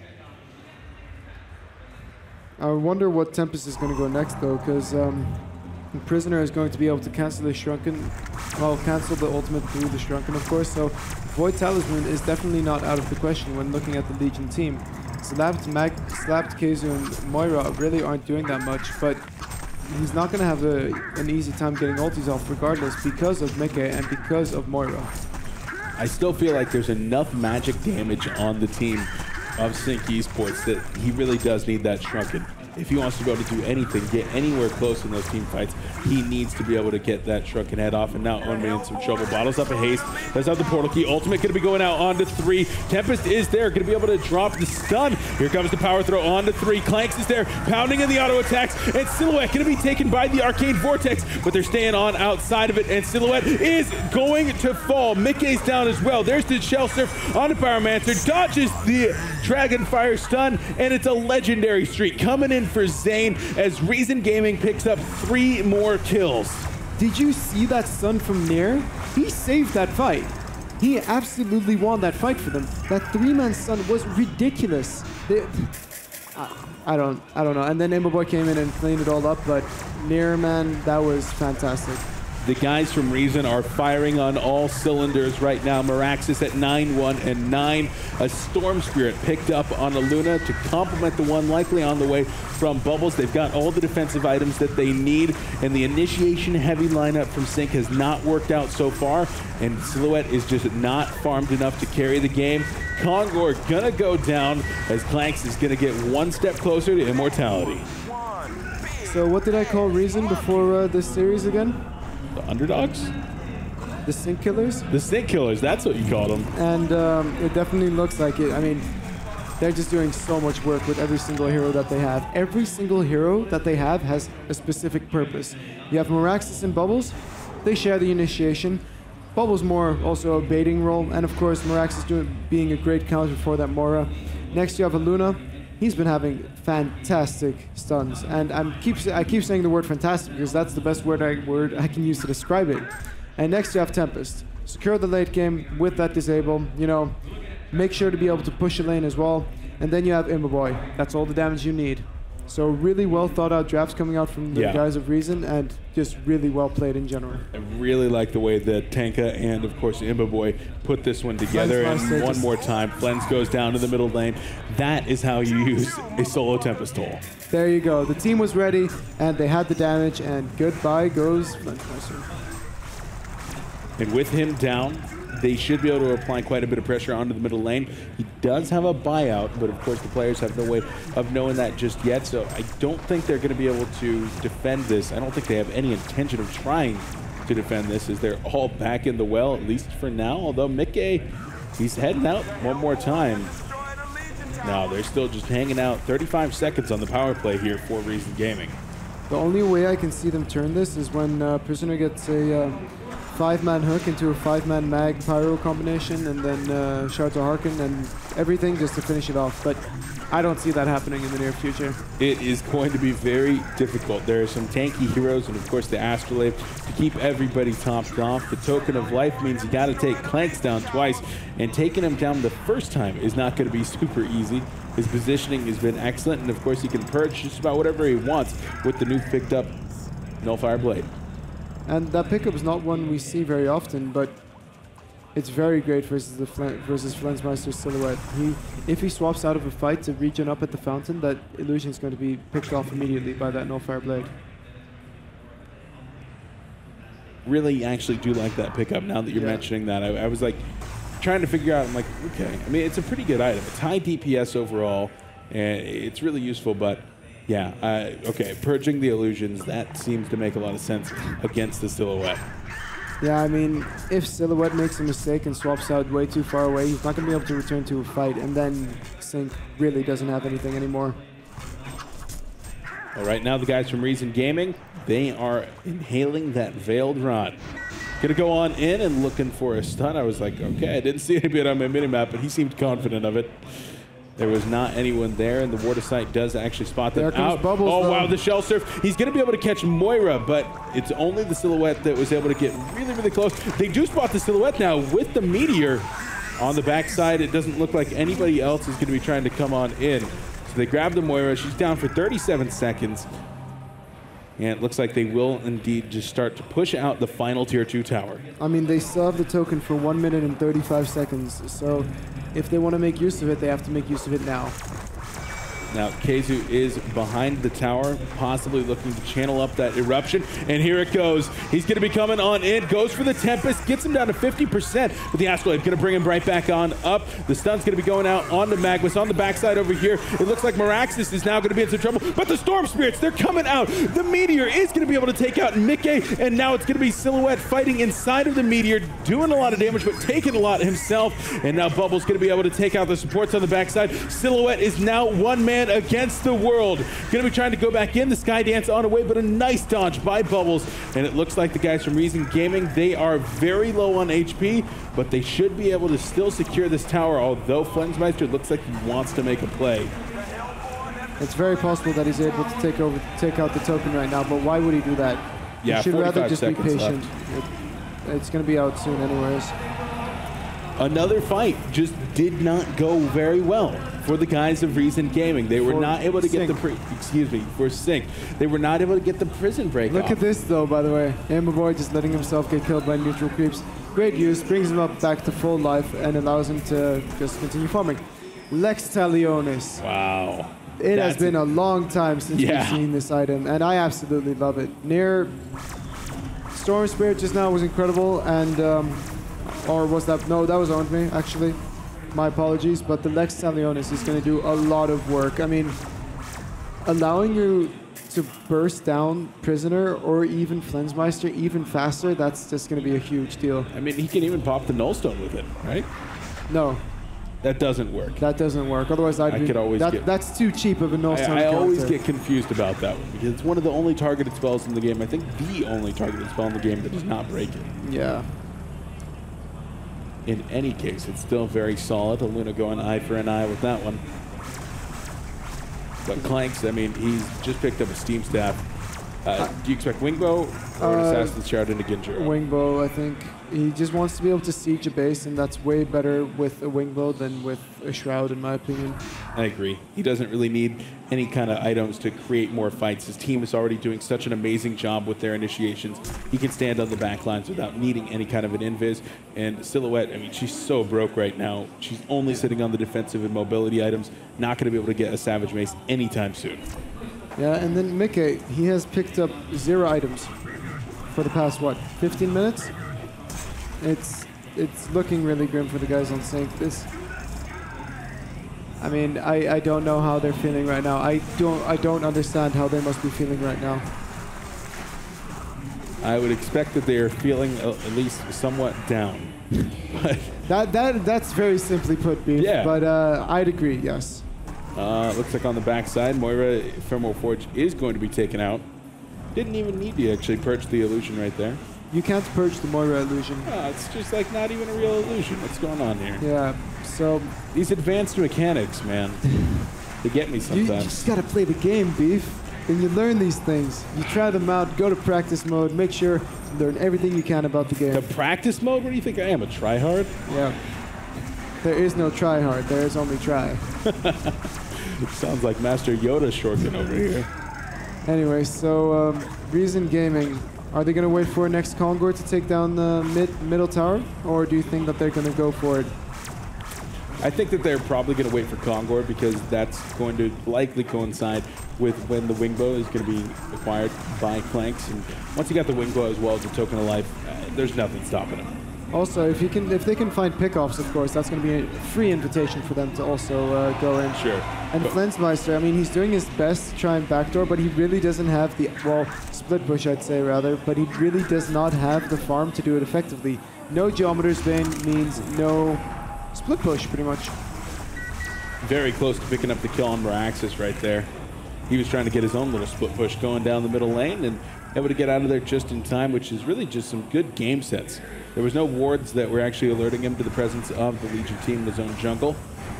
I wonder what Tempest is going to go next, though, because Prisoner is going to be able to cancel the Shrunken. Well, cancel the ultimate through the Shrunken, of course. So Void Talisman is definitely not out of the question when looking at the Legion team. Slapped Kazu and Moira really aren't doing that much, but he's not going to have an easy time getting ultis off regardless because of Mickey and because of Moira. I still feel like there's enough magic damage on the team of Sync Esports that he really does need that Shrunken. If he wants to be able to do anything, get anywhere close in those team fights, he needs to be able to get that Shrunken Head off. And now Onmei in some trouble. Bottles up a haste. Does have the portal key. Ultimate going to be going out onto 3. Tempest is there. Going to be able to drop the stun. Here comes the power throw onto 3. Clanks is there. Pounding in the auto attacks. And Silhouette going to be taken by the Arcane Vortex. But they're staying on outside of it. And Silhouette is going to fall. Mickey's down as well. There's the Shell Surf on the Pyromancer. Dodges the Dragonfire stun. And it's a legendary streak coming in for Zane as Reason Gaming picks up 3 more kills. Did you see that stun from Nair? He saved that fight. He absolutely won that fight for them. That 3-man stun was ridiculous. I don't know. And then Imboboy came in and cleaned it all up, but Nair, man, that was fantastic. The guys from Reason are firing on all cylinders right now. Meraxis at 9-1 and 9. A Storm Spirit picked up on a Luna to complement the one likely on the way from Bubbles. They've got all the defensive items that they need, and the initiation heavy lineup from Sync has not worked out so far, and Silhouette is just not farmed enough to carry the game. Kongor gonna go down as Clanks is gonna get one step closer to immortality. So what did I call Reason before this series again? The underdogs? The Sync Killers? The Sync Killers, that's what you called them. And it definitely looks like it. I mean, they're just doing so much work with every single hero that they have. Every single hero that they have has a specific purpose. You have Meraxis and Bubbles. They share the initiation. Bubbles more also a baiting role, and of course Meraxis being a great counter for that Moira. Next you have a Luna. He's been having fantastic stuns, and I keep saying the word fantastic because that's the best word I can use to describe it. And next you have Tempest. Secure the late game with that disable, you know, make sure to be able to push a lane as well. And then you have Imboboy. That's all the damage you need. So really well thought out drafts coming out from the guys of Reason, and just really well played in general. I really like the way that Tanka and of course Imboboy put this one together. And one more time, Flens goes down to the middle lane. That is how you use a solo Tempest toll. There you go. The team was ready and they had the damage, and goodbye goes Flensmeister. And with him down, they should be able to apply quite a bit of pressure onto the middle lane. He does have a buyout, but of course the players have no way of knowing that just yet, so I don't think they're going to be able to defend this. I don't think they have any intention of trying to defend this, as they're all back in the well, at least for now, although Mickey, he's heading out one more time. No, they're still just hanging out. 35 seconds on the power play here for Reason Gaming. The only way I can see them turn this is when Prisoner gets a 5-man hook into a 5-man mag pyro combination, and then Shard to Harken and everything just to finish it off. But I don't see that happening in the near future. It is going to be very difficult. There are some tanky heroes, and of course the Astrolabe to keep everybody topped off. The Token of Life means you got to take Clanks down twice, and taking him down the first time is not going to be super easy. His positioning has been excellent, and of course he can purge just about whatever he wants with the new picked up Nullfire Blade. And that pickup is not one we see very often, but it's very great versus the Flensmeister Silhouette. If he swaps out of a fight to regen up at the fountain, that illusion is going to be picked off immediately by that Nullfire Blade. Really actually do like that pickup now that you're mentioning that. I was like trying to figure out, I'm like, okay, I mean, it's a pretty good item. It's high DPS overall, and it's really useful, but yeah, okay, purging the illusions, that seems to make a lot of sense against the Silhouette. Yeah, I mean, if Silhouette makes a mistake and swaps out way too far away, he's not going to be able to return to a fight, and then Sync really doesn't have anything anymore. All right, now the guys from Reason Gaming, they are inhaling that Veiled Rod. Gonna go on in and looking for a stun. I was like, okay, I didn't see anybody on my minimap, but he seemed confident of it. There was not anyone there, and the Ward of Sight does actually spot them out. Bubbles, oh, though. wow, the Shell Surf. He's going to be able to catch Moira, but it's only the Silhouette that was able to get really, really close. They do spot the Silhouette now with the Meteor on the backside. It doesn't look like anybody else is going to be trying to come on in. So they grab the Moira. She's down for 37 seconds. And it looks like they will indeed just start to push out the final Tier 2 tower. I mean, they still have the token for 1 minute and 35 seconds, so if they want to make use of it, they have to make use of it now. Now, Khezu is behind the tower, possibly looking to channel up that eruption. And here it goes. He's going to be coming on in, goes for the Tempest, gets him down to 50%. But the Astrolabe going to bring him right back on up. The stun's going to be going out onto Magmas on the backside over here. It looks like Meraxis is now going to be in some trouble. But the Storm Spirits, they're coming out. The Meteor is going to be able to take out Mickey. And now it's going to be Silhouette fighting inside of the Meteor, doing a lot of damage, but taking a lot himself. And now Bubbles going to be able to take out the supports on the backside. Silhouette is now one man against the world. Gonna be trying to go back in. The Sky Dance on the way, but a nice dodge by Bubbles. And it looks like the guys from Reason Gaming, they are very low on HP, but they should be able to still secure this tower, although Flensmeister looks like he wants to make a play. It's very possible that he's able to take out the token right now, but why would he do that? Yeah, he should rather just be patient. Left. It's gonna be out soon anyways. Another fight just did not go very well for the guys of Reason Gaming. They were For not able to get Sync. for Sync. They were not able to get the prison break Look off. at this, though, by the way. Amberboy just letting himself get killed by neutral creeps. Great use, brings him up back to full life, and allows him to just continue farming. Lex Talionis. Wow. It has That's- been a long time since Yeah. we've seen this item, and I absolutely love it. Near Storm Spirit just now was incredible, and or was that? No, that was on me actually. My apologies, but the Lex Talionis is going to do a lot of work. I mean, allowing you to burst down Prisoner or even Flensmeister even faster, that's just going to be a huge deal. I mean, he can even pop the Nullstone with it, right? No, That doesn't work. that doesn't work. Otherwise, I could always get- that's too cheap of a nullstone I always character. get confused about that one because it's one of the only targeted spells in the game. I think the only targeted spell in the game that does not break it. Yeah. In any case, it's still very solid. Aluna going eye for an eye with that one. But Clanks, I mean, he's just picked up a Steam Staff. Do you expect Wingbow or an Assassin's Shroud into Ginjiro? Wingbow, I think. He just wants to be able to siege a base, and that's way better with a Wingbow than with a Shroud, in my opinion. I agree. He doesn't really need any kind of items to create more fights. His team is already doing such an amazing job with their initiations. He can stand on the back lines without needing any kind of an invis. And Silhouette, I mean, she's so broke right now. She's only sitting on the defensive and mobility items. Not going to be able to get a Savage Mace anytime soon. Yeah, and then Mickey, he has picked up 0 items for the past, what, 15 minutes? It's looking really grim for the guys on Sync. I mean, I don't know how they're feeling right now. I don't understand how they must be feeling right now. I would expect that they are feeling at least somewhat down. That's very simply put, Beef. Yeah. But I'd agree, yes. Looks like on the backside, Moira Ephemeral Forge is going to be taken out. Didn't even need to actually purge the illusion right there. You can't purge the Moira illusion. It's just like not even a real illusion. What's going on here? Yeah, so These advanced mechanics, man, they get me you sometimes. just gotta play the game, Beef. And you learn these things. You try them out, go to practice mode, make sure you learn everything you can about the game. The practice mode? What do you think I am, a tryhard? Yeah. There is no try hard, there is only try. It sounds like Master Yoda shortcut over here. Anyway, so Reason Gaming, are they going to wait for next Kongor to take down the middle tower? Or do you think that they're going to go for it? I think that they're probably going to wait for Kongor because that's going to likely coincide with when the Wingbow is going to be acquired by Clanks. And once you got the Wingbow as well as a token of life, there's nothing stopping him. Also, if they can find pickoffs, of course, that's going to be a free invitation for them to also go in. Sure. And Flensmeister, I mean, he's doing his best to try and backdoor, but he really doesn't have the, well, split push, I'd say, rather, but he really does not have the farm to do it effectively. No Geometer's Vein means no split push, pretty much. Very close to picking up the kill on Meraxis right there. He was trying to get his own little split push going down the middle lane and able to get out of there just in time, which is really just some good game sets. There was no wards that were actually alerting him to the presence of the Legion team in his own jungle.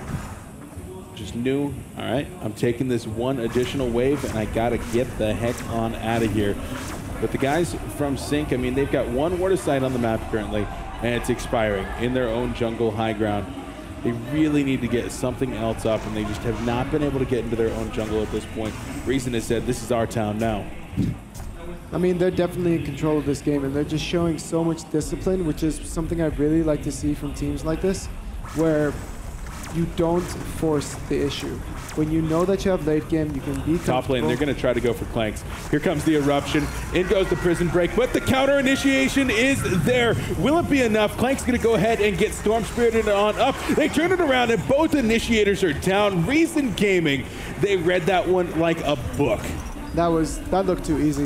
Just knew, all right, I'm taking this one additional wave and I gotta get the heck on out of here. But the guys from Sync, I mean, they've got one ward of sight on the map currently, and it's expiring in their own jungle high ground. They really need to get something else up, and they just have not been able to get into their own jungle at this point. Reason has said, this is our town now. I mean, they're definitely in control of this game, and they're just showing so much discipline, which is something I really like to see from teams like this, where you don't force the issue. When you know that you have late game, you can be Top lane, comfortable. they're going to try to go for Clanks. Here comes the eruption. In goes the prison break, but the counter initiation is there. Will it be enough? Clanks going to go ahead and get Storm Spirited on up. They turn it around, and both initiators are down. Reason Gaming, they read that one like a book. That looked too easy.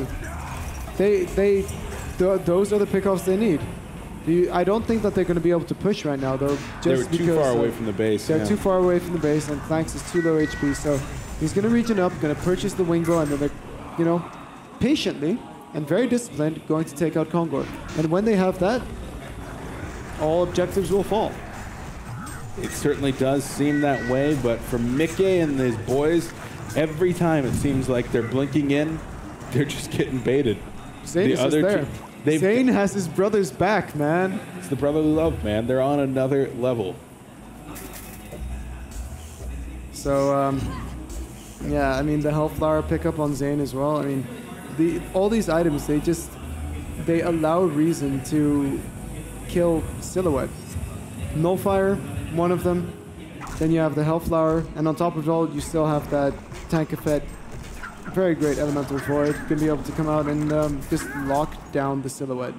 Those are the pickoffs they need. I don't think that they're going to be able to push right now, though. They were Just too because far away from the base. They're yeah. too far away from the base, and Clanks is too low HP. So he's going to region up, going to purchase the Wingbow, and then they're, you know, patiently and very disciplined, going to take out Kongor. And when they have that, all objectives will fall. It certainly does seem that way, but for Mickey and his boys, every time it seems like they're blinking in, they're just getting baited. Zane is just there. Zane has his brother's back, man. It's the brotherly love, man. They're on another level. So, yeah, I mean, the Hellflower pickup on Zane as well. I mean, all these items, they allow Reason to kill Silhouette. Nullfire, one of them. Then you have the Hellflower, and on top of it all, you still have that Tank Effect. Very great Elemental Void. Gonna be able to come out and just lock down the Silhouette.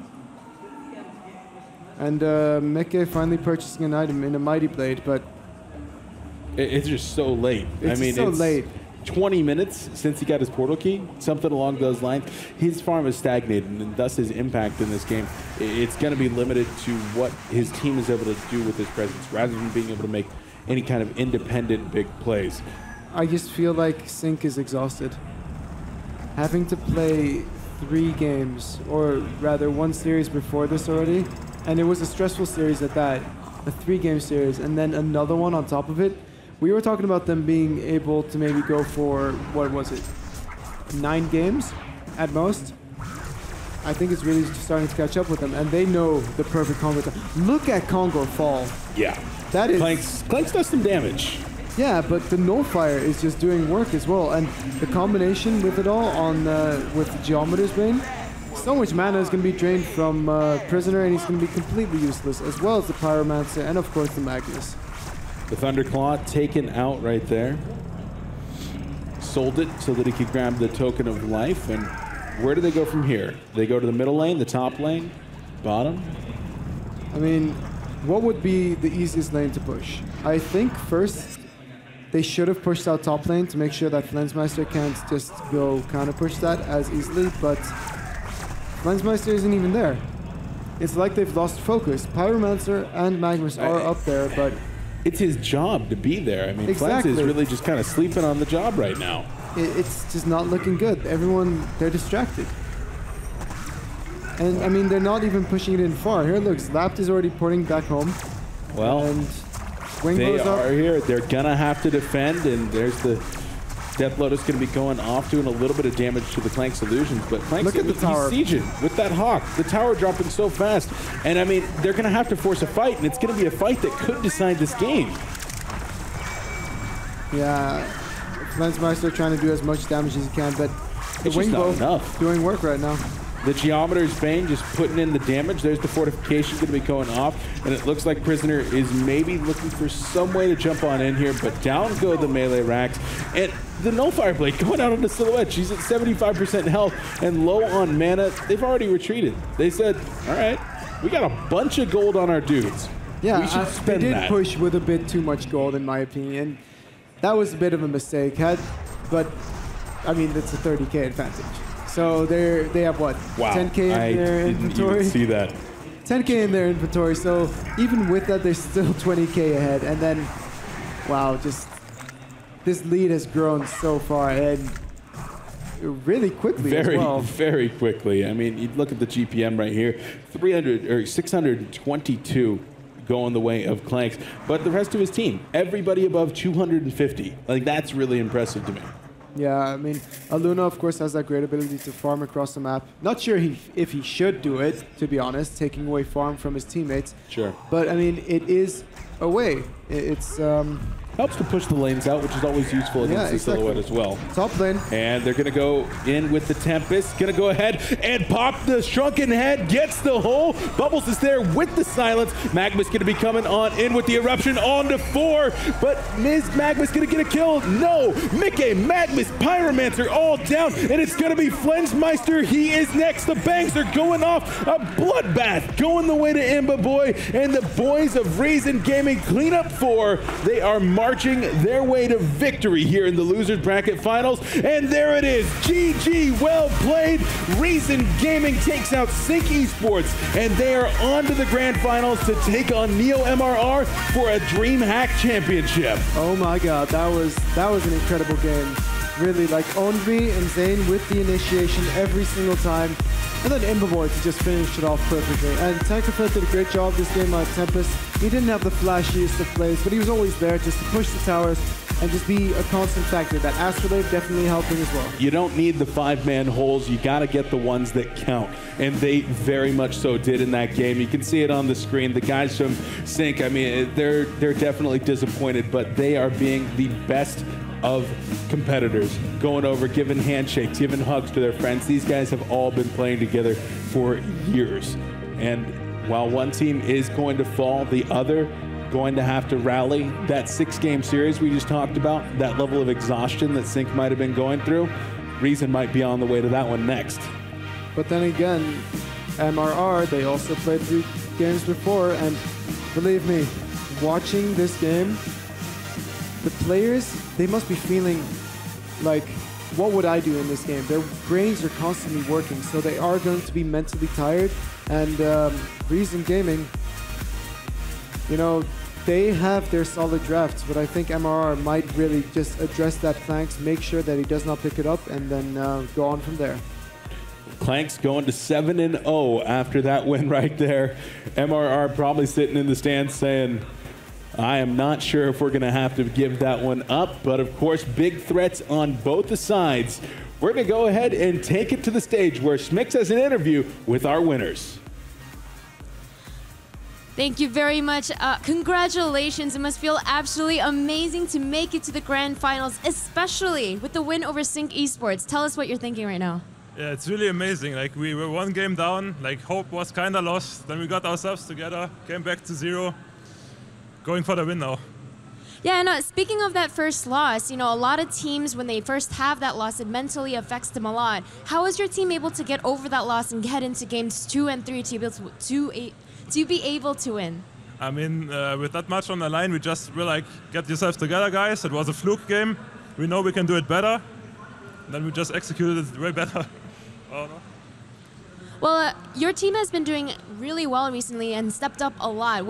And Mickey finally purchasing an item in a Mighty Blade, but it's just so late. It's late. 20 minutes since he got his portal key, something along those lines. His farm is stagnated, and thus his impact in this game, it's going to be limited to what his team is able to do with his presence, rather than being able to make any kind of independent big plays. I just feel like Sync is exhausted. Having to play 3 games, or rather 1 series before this already, and it was a stressful series at that, a 3-game series, and then another one on top of it. We were talking about them being able to maybe go for, what was it, 9 games at most. I think it's really starting to catch up with them, and they know the perfect Kongor time. Look at Kongor fall. Yeah. That is... Clanks does some damage. Yeah, but the Nullfire is just doing work as well, and the combination with it all on with Geometer's Bane, so much mana is going to be drained from Prisoner, and he's going to be completely useless, as well as the Pyromancer, and of course the Magnus. The Thunderclaw taken out right there. Sold it so that he could grab the Token of Life. And where do they go from here? They go to the middle lane, the top lane, bottom? I mean, what would be the easiest lane to push? I think first they should have pushed out top lane to make sure that Flensmeister can't just go counter push that as easily, but Flensmeister isn't even there. It's like they've lost focus. Pyromancer and Magnus are up there, but it's his job to be there. I mean, exactly. Flens is really just kind of sleeping on the job right now. It's just not looking good. Everyone, they're distracted. And, I mean, they're not even pushing it in far. Here, look, Slapped is already porting back home. Well, and they are here. They're going to have to defend, and there's the Death Lotus going to be going off, doing a little bit of damage to the Clanks Illusions, but Clanks, look at the tower. He's sieging with that Hawk. The tower dropping so fast. And, I mean, they're going to have to force a fight, and it's going to be a fight that could decide this game. Yeah, Flensmeister trying to do as much damage as he can, but the Wingbow doing work right now. The Geometer's Bane just putting in the damage. There's the fortification going to be going off, and it looks like Prisoner is maybe looking for some way to jump on in here, but down go the melee racks, and the Nullfire Blade going out on the Silhouette. She's at 75% health and low on mana. They've already retreated. They said, all right, we got a bunch of gold on our dudes. Yeah, we should spend they did that. push with a bit too much gold, in my opinion. That was a bit of a mistake, but I mean, it's a 30k advantage. So they have what? Wow. 10k in their inventory. I didn't even see that. 10k in their inventory. So even with that, they're still 20k ahead. And then, wow, just this lead has grown so far and really quickly as well. Very quickly. I mean, you look at the GPM right here, 622 going the way of Clanks, but the rest of his team, everybody above 250. Like, that's really impressive to me. Yeah, I mean, Aluna, of course, has that great ability to farm across the map. Not sure if he should do it, to be honest, taking away farm from his teammates. Sure. But, I mean, it is a way. It's... helps to push the lanes out, which is always useful against the Silhouette as well. Top lane. And they're going to go in with the Tempest. Going to go ahead and pop the Shrunken Head. Gets the hole. Bubbles is there with the silence. Magma's going to be coming on in with the Eruption on to 4. But Ms. Magma's going to get a kill. No. Mickey, Magma's, Pyromancer all down. And it's going to be Flensmeister. He is next. The bangs are going off. A bloodbath going the way to Imba Boy. And the boys of Reason Gaming clean up 4. They are marching their way to victory here in the Losers Bracket Finals. And there it is. GG, well played. Reason Gaming takes out Sync Esports, and they are on to the Grand Finals to take on Neo MRR for a DreamHack Championship. Oh my god, that was an incredible game. Really, like, owned me and Zane with the initiation every single time. And then Imberboy to just finish it off perfectly. And Tankafet did a great job this game on Tempest. He didn't have the flashiest of plays, but he was always there just to push the towers, and just be a constant factor. That Astrolabe definitely helping as well. You don't need the 5-man holes. You got to get the ones that count. And they very much so did in that game. You can see it on the screen. The guys from Sync, I mean, they're definitely disappointed, but they are being the best of competitors, going over, giving handshakes, giving hugs to their friends. These guys have all been playing together for years. And while one team is going to fall, the other going to have to rally. That 6-game series we just talked about, that level of exhaustion that Sync might have been going through, Reason might be on the way to that one next. But then again, MRR, they also played 3 games before, and believe me, watching this game, the players, they must be feeling like, what would I do in this game? Their brains are constantly working, so they are going to be mentally tired. And Reason Gaming, you know, they have their solid drafts, but I think MRR might really just address that Clanks, make sure that he does not pick it up, and then go on from there. Clanks going to 7-0 after that win right there. MRR probably sitting in the stands saying, I am not sure if we're going to have to give that one up, but of course, big threats on both the sides. We're going to go ahead and take it to the stage where Schmix has an interview with our winners. Thank you very much. Congratulations. It must feel absolutely amazing to make it to the grand finals, especially with the win over Sync Esports. Tell us what you're thinking right now. Yeah, it's really amazing. Like, we were 1 game down, like hope was kind of lost. Then we got ourselves together, came back to 0. Going for the win now. Yeah, no, speaking of that first loss, you know, a lot of teams, when they first have that loss, it mentally affects them a lot. How was your team able to get over that loss and get into games 2 and 3 to be able to win? I mean, with that much on the line, we just were like, get yourselves together, guys. It was a fluke game. We know we can do it better. Then we just executed it way better. Oh, no. Well, your team has been doing really well recently and stepped up a lot.